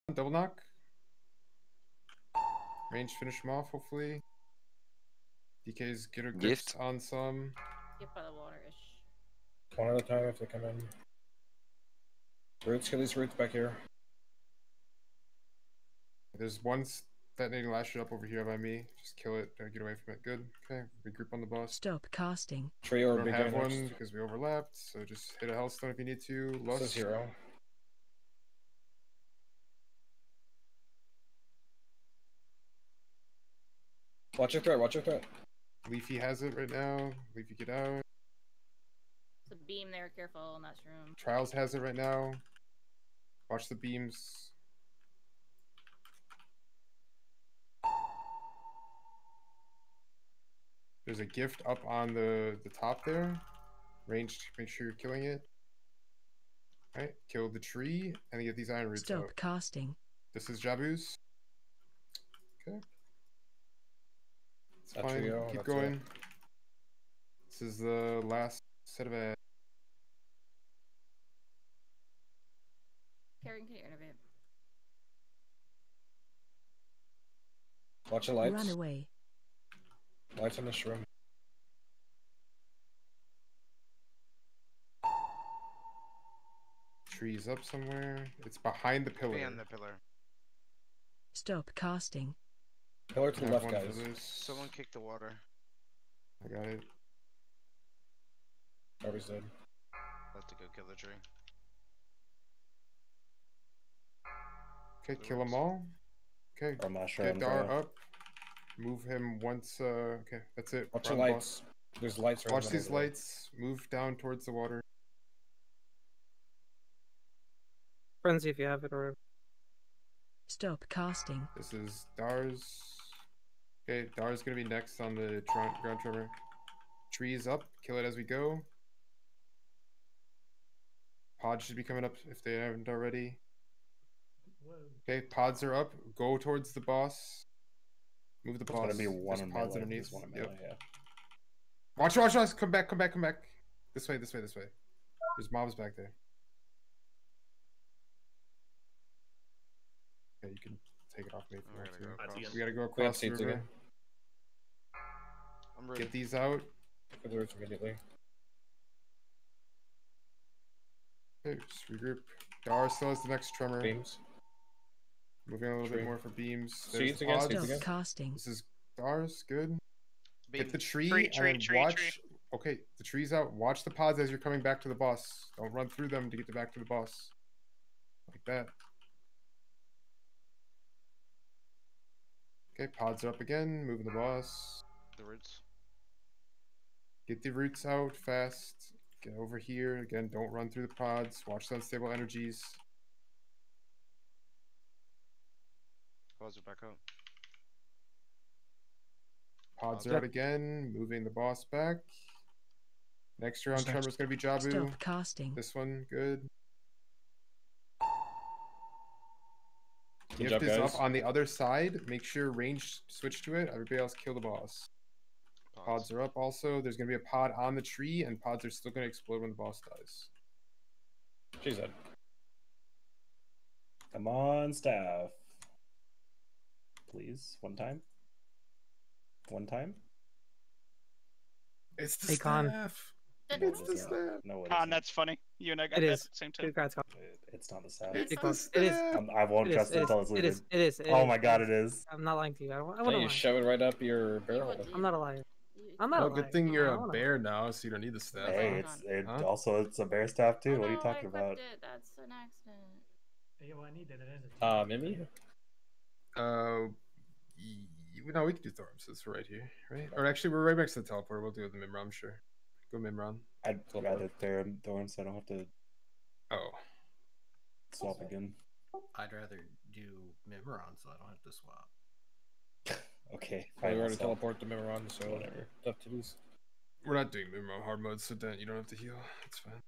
Speaker 3: Double knock. Range finish him off, hopefully. DK's get a grips
Speaker 2: Gift.
Speaker 3: on some.
Speaker 7: Get by the water-ish.
Speaker 4: One at a time if they come in. Roots, kill these roots back here.
Speaker 3: There's one detonating last shot up over here by me. Just kill it. Get away from it. Good. Okay. Regroup on the boss.
Speaker 6: Stop casting.
Speaker 4: Tree or
Speaker 3: We
Speaker 4: big
Speaker 3: don't have
Speaker 4: guy
Speaker 3: one
Speaker 4: next.
Speaker 3: because we overlapped. So just hit a Hellstone if you need to.
Speaker 4: This
Speaker 3: Lust.
Speaker 4: is hero. Watch your threat, watch your threat.
Speaker 3: Leafy has it right now. Leafy, get out.
Speaker 7: There's a beam there, careful in that room.
Speaker 3: Trials has it right now. Watch the beams. There's a gift up on the top there. Ranged, make sure you're killing it. Alright, kill the tree and get these iron roots
Speaker 6: Stop
Speaker 3: out.
Speaker 6: casting.
Speaker 3: This is Jabu's. Okay. It's
Speaker 4: That
Speaker 3: fine.
Speaker 4: trio,
Speaker 3: Keep
Speaker 4: that's
Speaker 3: going.
Speaker 4: it.
Speaker 3: This is the last set of ads.
Speaker 7: Carrying, can you innovate?
Speaker 4: Watch the lights.
Speaker 6: Run away.
Speaker 4: Lights in this room.
Speaker 3: Trees up somewhere. It's behind the pillar.
Speaker 16: Behind the pillar.
Speaker 6: Stop casting.
Speaker 4: Pillar to the
Speaker 3: I have
Speaker 4: left,
Speaker 3: one for
Speaker 4: guys.
Speaker 3: this.
Speaker 16: Someone kick the water.
Speaker 3: I got it.
Speaker 4: Harvey's dead.
Speaker 16: Have to go kill the tree.
Speaker 3: Okay, kill them all. Okay,
Speaker 13: I'm not sure.
Speaker 3: get Dar up. Move him once. Okay, that's it.
Speaker 4: Watch
Speaker 3: Run
Speaker 4: the
Speaker 3: the
Speaker 4: lights.
Speaker 3: boss.
Speaker 4: There's lights right
Speaker 3: Watch
Speaker 4: in the
Speaker 3: these
Speaker 4: middle.
Speaker 3: lights. Move down towards the water.
Speaker 11: Frenzy if you have it, or
Speaker 6: Stop casting.
Speaker 3: This is Dar's. Okay, Dar's gonna be next on the ground tremor. Trees up. Kill it as we go. Pods should be coming up if they haven't already. Okay, pods are up. Go towards the boss. Move the
Speaker 13: It's
Speaker 3: boss.
Speaker 13: gonna be one
Speaker 3: There's
Speaker 13: in
Speaker 3: pods
Speaker 13: melee.
Speaker 3: underneath.
Speaker 13: There's one in
Speaker 3: Yep.
Speaker 13: melee, yeah.
Speaker 3: Watch, watch, watch. Come back, come back, come back. This way, this way, this way. There's mobs back there. Okay, you can take it off me if you want to.
Speaker 16: go across.
Speaker 3: We gotta go
Speaker 4: We have
Speaker 3: across the
Speaker 4: seats
Speaker 3: river.
Speaker 4: again.
Speaker 16: I'm ready.
Speaker 3: Get these out.
Speaker 4: Kill the roots immediately.
Speaker 3: Okay, just regroup. Dar still has the next tremor.
Speaker 4: Beams.
Speaker 3: Moving a little
Speaker 4: Tree.
Speaker 3: bit more for beams.
Speaker 4: Seeds
Speaker 3: There's
Speaker 4: again,
Speaker 3: pods.
Speaker 4: seeds
Speaker 6: Stop
Speaker 4: again.
Speaker 6: casting.
Speaker 3: This is Dar's good.
Speaker 16: Beam.
Speaker 3: Hit the tree,
Speaker 10: Tree,
Speaker 3: and
Speaker 10: tree,
Speaker 3: then
Speaker 10: tree,
Speaker 3: watch.
Speaker 10: tree.
Speaker 3: Okay, the tree's out. Watch the pods as you're coming back to the boss. Don't run through them to get back to the boss. Like that. Okay, pods are up again. Moving the boss.
Speaker 16: The roots.
Speaker 3: Get the roots out fast. Get over here. Again, don't run through the pods. Watch the unstable energies.
Speaker 16: Pods are back up.
Speaker 3: Pods are out again. Moving the boss back. Next round,
Speaker 6: Stop.
Speaker 3: Tremor's going to be Jabu.
Speaker 6: Stop casting.
Speaker 3: This one, good.
Speaker 4: Good
Speaker 3: Gift
Speaker 4: job,
Speaker 3: is
Speaker 4: guys.
Speaker 3: up on the other side. Make sure range switch to it. Everybody else kill the boss. Pods are up also. There's going to be a pod on the tree, and pods are still going to explode when the boss dies.
Speaker 4: She's dead.
Speaker 13: Come on, staff. Please, one time. One time.
Speaker 3: It's
Speaker 11: the Hey, Con.
Speaker 3: staff.
Speaker 13: No,
Speaker 3: It's
Speaker 13: it
Speaker 3: the
Speaker 13: isn't.
Speaker 3: staff.
Speaker 13: No, it
Speaker 10: Ah,
Speaker 13: isn't.
Speaker 10: that's funny. You and I got
Speaker 11: It
Speaker 10: that
Speaker 11: is.
Speaker 10: at the same time.
Speaker 11: Good guys, Con.
Speaker 13: It's not the staff.
Speaker 3: It's
Speaker 11: It
Speaker 3: the
Speaker 11: is. It is.
Speaker 3: staff.
Speaker 13: I won't
Speaker 11: It is,
Speaker 13: trust
Speaker 11: it
Speaker 13: it
Speaker 11: is,
Speaker 13: until it's
Speaker 11: it
Speaker 13: looted.
Speaker 11: is, it is, it
Speaker 13: Oh
Speaker 11: is,
Speaker 13: my god,
Speaker 11: it
Speaker 13: it is.
Speaker 11: I'm not lying to you. I
Speaker 4: Hey,
Speaker 11: wouldn't
Speaker 4: you
Speaker 11: lie.
Speaker 4: shove it right up your barrel.
Speaker 11: I'm not a liar. I'm not
Speaker 3: Oh,
Speaker 11: a liar.
Speaker 3: good thing you're
Speaker 11: I
Speaker 3: a
Speaker 11: wanna-
Speaker 3: bear now, so you don't need the staff.
Speaker 13: Hey, it's
Speaker 3: Huh?
Speaker 13: also it's a bear staff too.
Speaker 7: Oh,
Speaker 13: What are you
Speaker 7: no,
Speaker 13: talking
Speaker 7: I
Speaker 13: about?
Speaker 7: equipped it. That's an accident.
Speaker 4: Mimi?
Speaker 3: No, we can do Thorm since we're right here, right? Or actually, we're right next to the teleporter. We'll do it with the Mimron, sure. Go Mimron.
Speaker 13: I'd rather Thorn so I don't have to
Speaker 3: Oh.
Speaker 13: swap again.
Speaker 18: I'd rather do Mimiron so I don't have to swap.
Speaker 13: Okay.
Speaker 4: I
Speaker 13: fine,
Speaker 4: already
Speaker 13: I'll swap.
Speaker 4: teleport to Mimiron, so
Speaker 13: Whatever.
Speaker 4: tough to lose.
Speaker 3: We're not doing Mimron hard mode, so Dan, you don't have to heal. It's fine.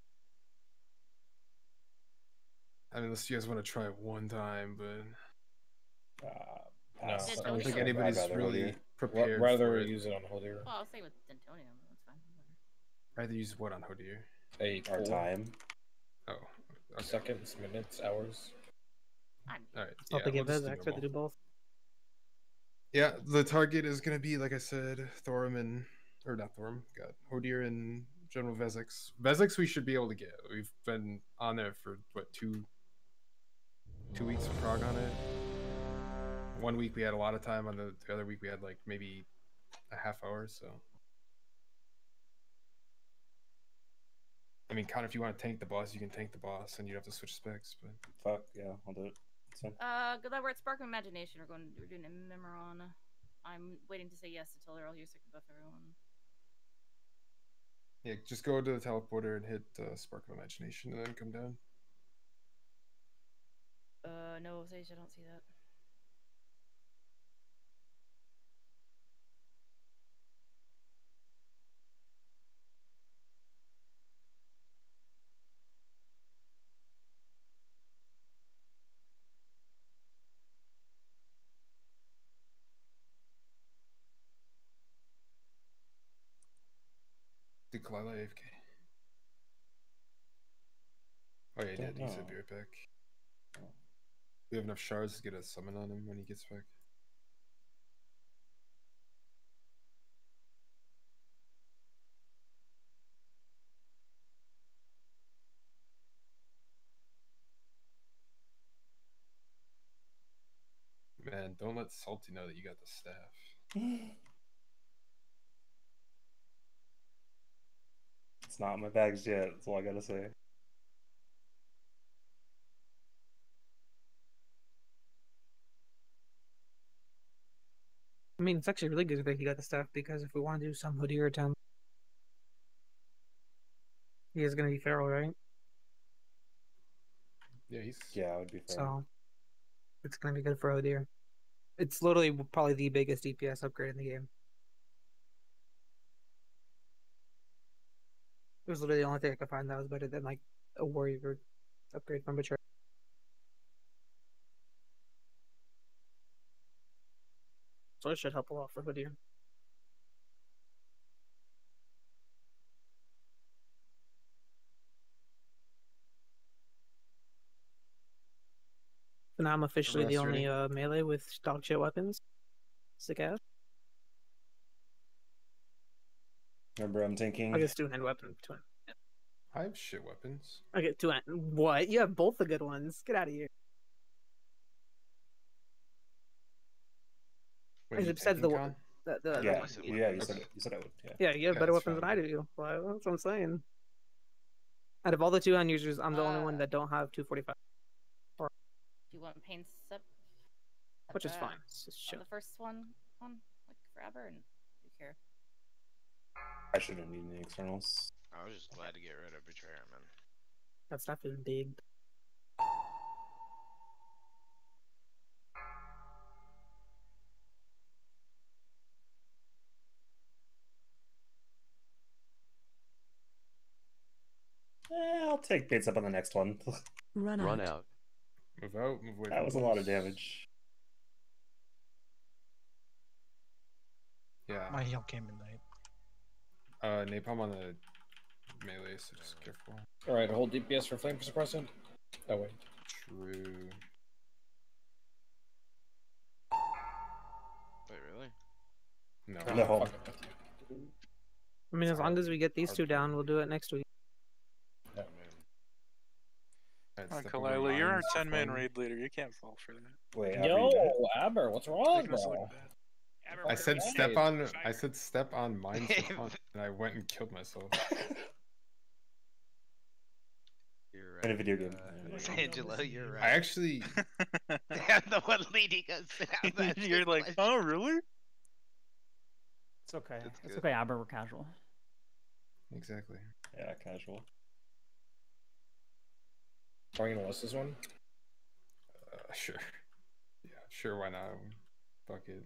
Speaker 3: I mean, unless you guys want to try it one time, but
Speaker 13: Pass.
Speaker 3: I don't think
Speaker 7: I'd
Speaker 3: anybody's
Speaker 13: rather
Speaker 3: really
Speaker 13: Hodier.
Speaker 3: prepared
Speaker 4: Rather
Speaker 3: for it.
Speaker 4: use it on Hodier.
Speaker 7: Well, I'll say with Dentonium. That's fine.
Speaker 3: Rather use what on Hodier?
Speaker 4: A
Speaker 13: Our
Speaker 4: cool
Speaker 13: time.
Speaker 3: Oh, okay.
Speaker 4: Seconds, minutes, hours.
Speaker 3: Alright,
Speaker 11: I'll
Speaker 3: yeah,
Speaker 11: take
Speaker 3: we'll
Speaker 11: it
Speaker 3: just
Speaker 11: as
Speaker 3: do
Speaker 11: extra to
Speaker 3: normal.
Speaker 11: do both.
Speaker 3: Yeah, the target is gonna be, like I said, Thorum and... Or not Thorum, God. Hodir and General Vezix. Vezix we should be able to get. We've been on there for, what, two weeks of prog on it? 1 week we had a lot of time, on the other week we had, like, maybe a half hour, so... I mean, Connor, if you want to tank the boss, you can tank the boss, and you have to switch specs, but...
Speaker 13: Fuck, yeah, I'll do it. It's fine.
Speaker 7: Good luck. We're at Spark of Imagination. We're doing a Memoron. I'm waiting to say yes to tell her I'll use it buff everyone.
Speaker 3: Yeah, just go to the teleporter and hit Spark of Imagination, and then come down.
Speaker 7: No, Sage, I don't see that.
Speaker 3: Did Kalila AFK? Oh yeah, he did. He said be right back. We have enough shards to get a summon on him when he gets back. Man, don't let Salty know that you got the staff.
Speaker 13: It's not in my bags yet. That's all I gotta say.
Speaker 11: I mean, it's actually really good that he got the stuff because if we want to do some Hodir attempt, he is going to be feral, right?
Speaker 3: Yeah, he's...
Speaker 13: Yeah, it would be fair.
Speaker 11: So it's going to be good for Hodir. It's literally probably the biggest DPS upgrade in the game. It was literally the only thing I could find that was better than like a warrior upgrade from Betrayal. So it should help a lot for Hodir. So now I'm officially the only melee with dog shit weapons. Sick ass.
Speaker 13: Remember, I'm thinking.
Speaker 11: I get two-hand weapon.
Speaker 3: I have shit weapons.
Speaker 11: I get two-hand. What? You have both the good ones. Get out of here.
Speaker 3: Wait,
Speaker 11: I
Speaker 3: you
Speaker 11: said the
Speaker 3: tanking,
Speaker 11: one.
Speaker 13: Yeah, you said it. You said I would. Yeah.
Speaker 11: Yeah, you have better weapons than I do. Well, that's what I'm saying. Out of all the two-hand users, I'm the only one that don't have 245.
Speaker 7: Do you want pain sub?
Speaker 11: Which is fine. It's just
Speaker 7: The first one on like forever, and who care?
Speaker 13: I shouldn't need any externals.
Speaker 16: I was just glad to get rid of Betrayer, man.
Speaker 11: That stuff is big.
Speaker 13: I'll take bits up on the next one.
Speaker 6: Run out.
Speaker 3: Move out, move away.
Speaker 13: That was a lot of damage.
Speaker 3: Yeah.
Speaker 5: My heal came in late.
Speaker 3: Napalm on the melee, so just careful.
Speaker 4: Alright, hold DPS for flame suppressant. Oh wait.
Speaker 3: True.
Speaker 16: Wait, really?
Speaker 3: No.
Speaker 13: No.
Speaker 3: Fuck it.
Speaker 11: I mean, as long as we get these two down, we'll do it next week.
Speaker 14: Kalila, you're our 10-man raid leader. You can't fall for that.
Speaker 13: Wait,
Speaker 4: Yo, Aber, what's wrong, bro?
Speaker 3: I said step on. I said step on mines for fun, and I went and killed myself.
Speaker 16: You're
Speaker 13: In a video game.
Speaker 16: Angelo, you're right.
Speaker 3: I actually.
Speaker 16: I'm the one leading us.
Speaker 14: You're like, oh, really?
Speaker 17: It's okay.
Speaker 16: That's
Speaker 17: It's
Speaker 16: good.
Speaker 17: okay, Aber. We're casual.
Speaker 3: Exactly.
Speaker 13: Yeah, casual.
Speaker 4: Are you gonna list this one?
Speaker 3: Sure. Yeah, sure. Why not? Fuck it.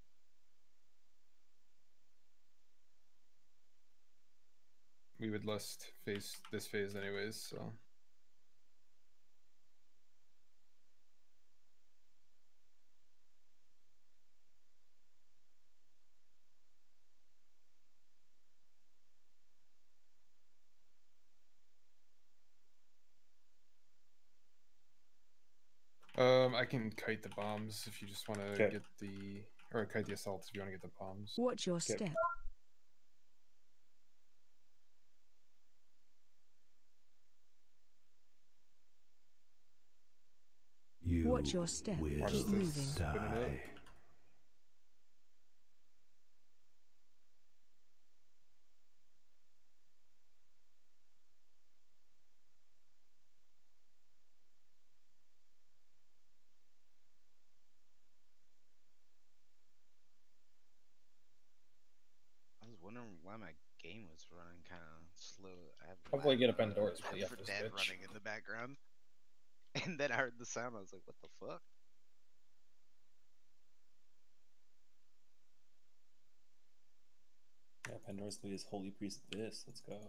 Speaker 3: We would list this phase anyways, so. I can kite the bombs if you just want to
Speaker 13: Okay.
Speaker 3: get the, or kite the assaults if you want to get the bombs.
Speaker 6: Watch your step. Watch your step. Keep moving.
Speaker 3: Die.
Speaker 16: I was wondering why my game was running kind of slow. I have
Speaker 4: Hopefully
Speaker 16: Left-
Speaker 4: get up indoors, but
Speaker 16: Left
Speaker 4: yeah,
Speaker 16: 4
Speaker 4: this
Speaker 16: Dead
Speaker 4: bitch.
Speaker 16: running in the background, and then I heard the sound. I was like, "What the fuck?"
Speaker 13: Yeah, Pandora's Blade is Holy Priest this. Let's go.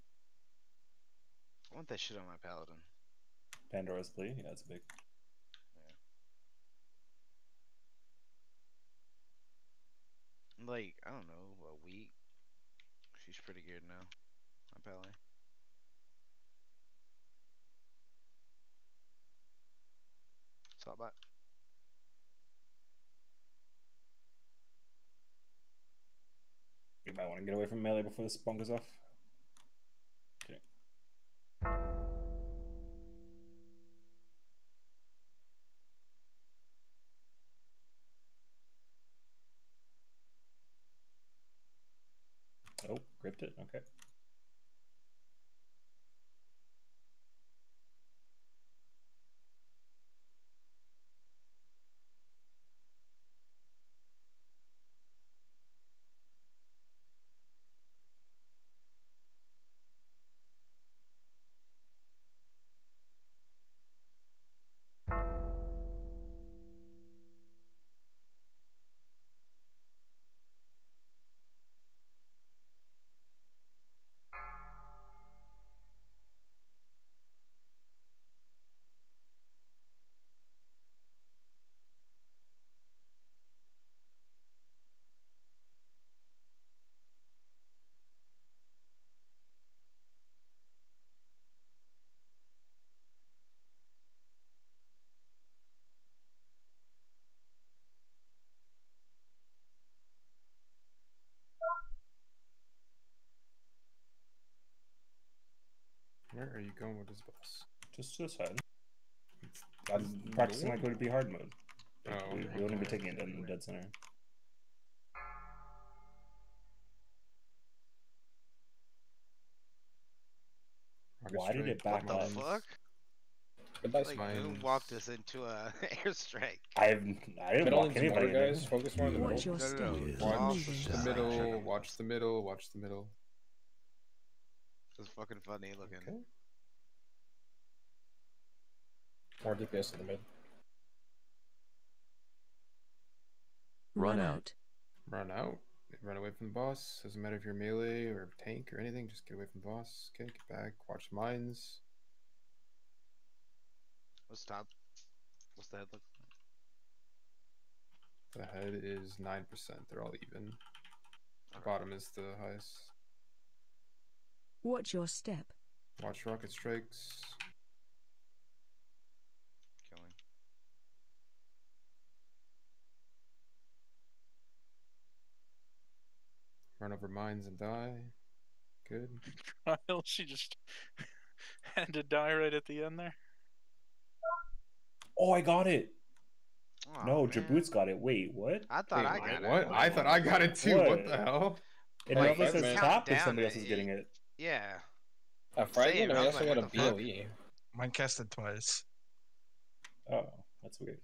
Speaker 16: I want that shit on my paladin.
Speaker 13: Pandora's Blade? Yeah, it's big.
Speaker 16: Like, I don't know, a week. She's pretty good now. My paladin. Stop by.
Speaker 13: You might want to get away from melee before the spawn goes off. Okay. Oh, gripped it. Okay.
Speaker 3: Where are you going with this boss?
Speaker 13: Just to the side. I'm practicing like it would be hard mode.
Speaker 3: Oh,
Speaker 13: we wouldn't be taking it in the dead center. Why did it back
Speaker 16: What
Speaker 13: up?
Speaker 16: the fuck?
Speaker 4: Goodbye,
Speaker 16: Like, who walked us into a airstrike?
Speaker 13: I didn't walk anybody.
Speaker 4: Guys, focus more on the middle.
Speaker 11: Watch your
Speaker 16: No,
Speaker 11: step.
Speaker 16: no, no.
Speaker 11: Keep
Speaker 3: Watch
Speaker 11: moving.
Speaker 3: the middle. Watch the middle. Watch the middle.
Speaker 16: It's fucking funny looking.
Speaker 3: Okay.
Speaker 4: More DPS in the mid.
Speaker 6: Run out.
Speaker 3: Run out. Run away from the boss. Doesn't matter if you're melee or tank or anything. Just get away from the boss. Okay, get back. Watch the mines.
Speaker 16: What's top? What's the head look?
Speaker 3: The head is 9%. They're all even. The bottom is the highest.
Speaker 6: Watch your step.
Speaker 3: Watch rocket strikes.
Speaker 16: Killing.
Speaker 3: Run over mines and die. Good.
Speaker 14: Trial, she just had to die right at the end there.
Speaker 13: Oh, I got it.
Speaker 16: Aw,
Speaker 13: No,
Speaker 16: man.
Speaker 13: Jaboot's got it. Wait, what?
Speaker 16: I thought I got
Speaker 3: What?
Speaker 16: it.
Speaker 3: I thought I got it too. What the hell?
Speaker 13: It
Speaker 16: Like,
Speaker 13: never
Speaker 16: it
Speaker 13: says
Speaker 16: counts
Speaker 13: top if
Speaker 16: down
Speaker 13: somebody else
Speaker 16: to
Speaker 13: is getting it.
Speaker 16: Yeah.
Speaker 4: Fragment,
Speaker 16: Same,
Speaker 4: I
Speaker 16: I was
Speaker 4: also
Speaker 16: like,
Speaker 4: got a
Speaker 16: what the fuck?
Speaker 4: BOE.
Speaker 5: Mine casted twice.
Speaker 13: Oh, that's weird.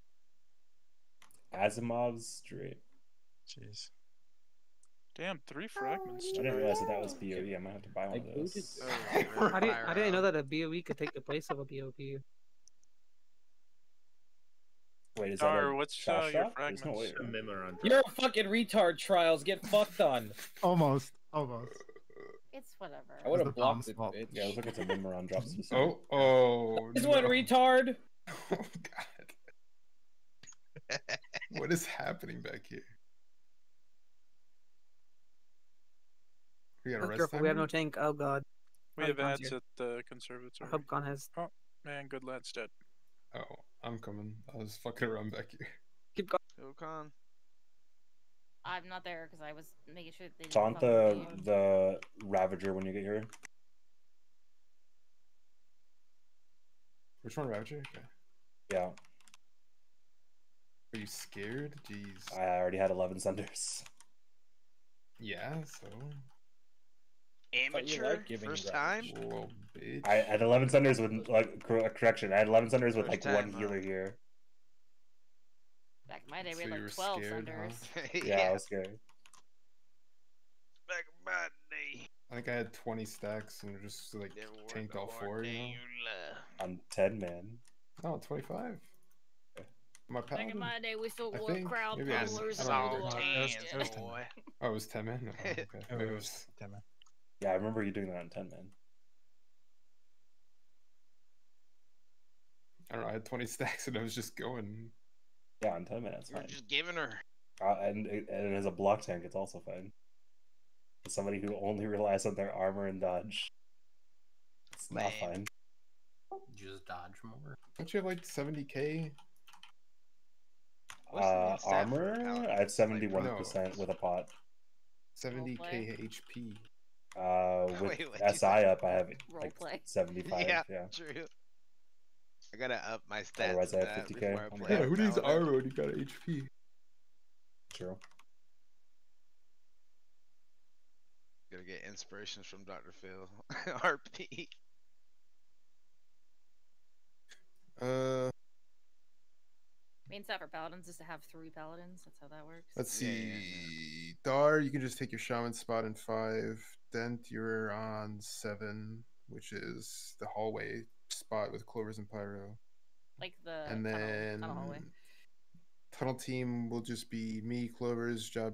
Speaker 13: Asimov's Drake.
Speaker 5: Jeez.
Speaker 14: Damn, 3 fragments.
Speaker 13: I didn't realize that was BOE. I might have to buy one of those.
Speaker 11: I didn't know that a BOE could take the place of a BOP.
Speaker 13: Wait, is
Speaker 14: Dar,
Speaker 13: that a
Speaker 14: what's
Speaker 13: shot
Speaker 14: your
Speaker 13: shot? There's no way.
Speaker 14: fragments?
Speaker 4: You're a fucking retard, Trials. Get fucked on.
Speaker 19: Almost.
Speaker 7: It's whatever.
Speaker 4: I would
Speaker 19: the
Speaker 4: have
Speaker 19: bomb
Speaker 4: blocked it,
Speaker 19: spot.
Speaker 4: bitch.
Speaker 13: Yeah, I was looking at the Limeron drops.
Speaker 3: Oh,
Speaker 4: This
Speaker 3: no.
Speaker 4: one, retard.
Speaker 3: Oh, God. What is happening back here? We got a
Speaker 11: Oh,
Speaker 3: rest
Speaker 11: careful, we have
Speaker 3: timer?
Speaker 11: no tank. Oh god.
Speaker 14: We have
Speaker 11: Hubcon's
Speaker 14: ads
Speaker 11: here.
Speaker 14: at the conservatory.
Speaker 11: Hubcon has.
Speaker 14: Oh, man, good lad's dead.
Speaker 3: Oh, I'm coming. I was fucking around back here.
Speaker 11: Keep going.
Speaker 16: Go con.
Speaker 7: I'm not there because I was making sure they didn't
Speaker 13: Taunt
Speaker 7: fuck with me.
Speaker 13: the Ravager when you get here.
Speaker 3: Which one, Ravager? Okay.
Speaker 13: Yeah.
Speaker 3: Are you scared? Jeez.
Speaker 13: I already had 11 Sunders.
Speaker 3: Yeah, so.
Speaker 10: Amateur first time.
Speaker 3: Whoa, bitch.
Speaker 13: I had 11 Sunders with like correction. I had 11 Sunders with
Speaker 16: First
Speaker 13: like
Speaker 16: time,
Speaker 13: one healer here.
Speaker 7: Back in my day, we
Speaker 3: So
Speaker 7: had
Speaker 3: you
Speaker 7: like
Speaker 3: were
Speaker 7: 12
Speaker 3: scared,
Speaker 7: Sunders.
Speaker 3: huh?
Speaker 13: Yeah, I was scared.
Speaker 16: Back in my day.
Speaker 3: I think I had 20 stacks and just like tanked all four, you know?
Speaker 13: On 10 man.
Speaker 3: Oh, 25. My
Speaker 7: Back in
Speaker 3: paladin.
Speaker 7: my day, we still
Speaker 3: I
Speaker 7: wore
Speaker 3: think.
Speaker 7: crowd
Speaker 3: Maybe it was-
Speaker 7: pullers
Speaker 3: I
Speaker 7: and
Speaker 3: don't
Speaker 7: all
Speaker 3: know.
Speaker 7: the
Speaker 5: It was 10
Speaker 16: boy.
Speaker 3: Oh, it was 10 man? Oh, okay. Maybe
Speaker 5: It
Speaker 3: it
Speaker 5: was
Speaker 3: was.
Speaker 5: 10 man.
Speaker 13: Yeah, I remember you doing that on 10 man.
Speaker 3: I don't know. I had 20 stacks and I was just going.
Speaker 13: Yeah, on 10 man, it's
Speaker 16: You're
Speaker 13: fine.
Speaker 16: just giving her.
Speaker 13: And as a block tank, it's also fine. For somebody who only relies on their armor and dodge, it's not fine.
Speaker 18: Just dodge more.
Speaker 3: Don't you have like 70k?
Speaker 16: What's the main stat for
Speaker 13: Armor,
Speaker 16: paladin?
Speaker 13: I have 71% with a pot.
Speaker 3: 70k HP.
Speaker 13: With
Speaker 16: Wait, what'd you
Speaker 13: SI
Speaker 16: say?
Speaker 13: up, I have like
Speaker 7: Roleplay.
Speaker 13: 75.
Speaker 16: Yeah,
Speaker 13: Yeah.
Speaker 16: true. I gotta up my stats.
Speaker 13: Otherwise, I
Speaker 16: to
Speaker 13: have
Speaker 16: that
Speaker 13: 50K.
Speaker 16: before I
Speaker 13: Oh my
Speaker 16: play
Speaker 3: Yeah, who needs
Speaker 16: Paladin.
Speaker 3: armor when you got HP?
Speaker 13: True.
Speaker 16: Gotta get inspirations from Dr. Phil. RP.
Speaker 7: Main stat for paladins is to have 3 paladins. That's how that works.
Speaker 3: Let's see. Dar, you can just take your shaman spot in 5. Dent, you're on 7, which is the hallway spot with Clovers and Pyro.
Speaker 7: Like the
Speaker 3: And then
Speaker 7: tunnel hallway.
Speaker 3: tunnel team will just be me, Clovers, Job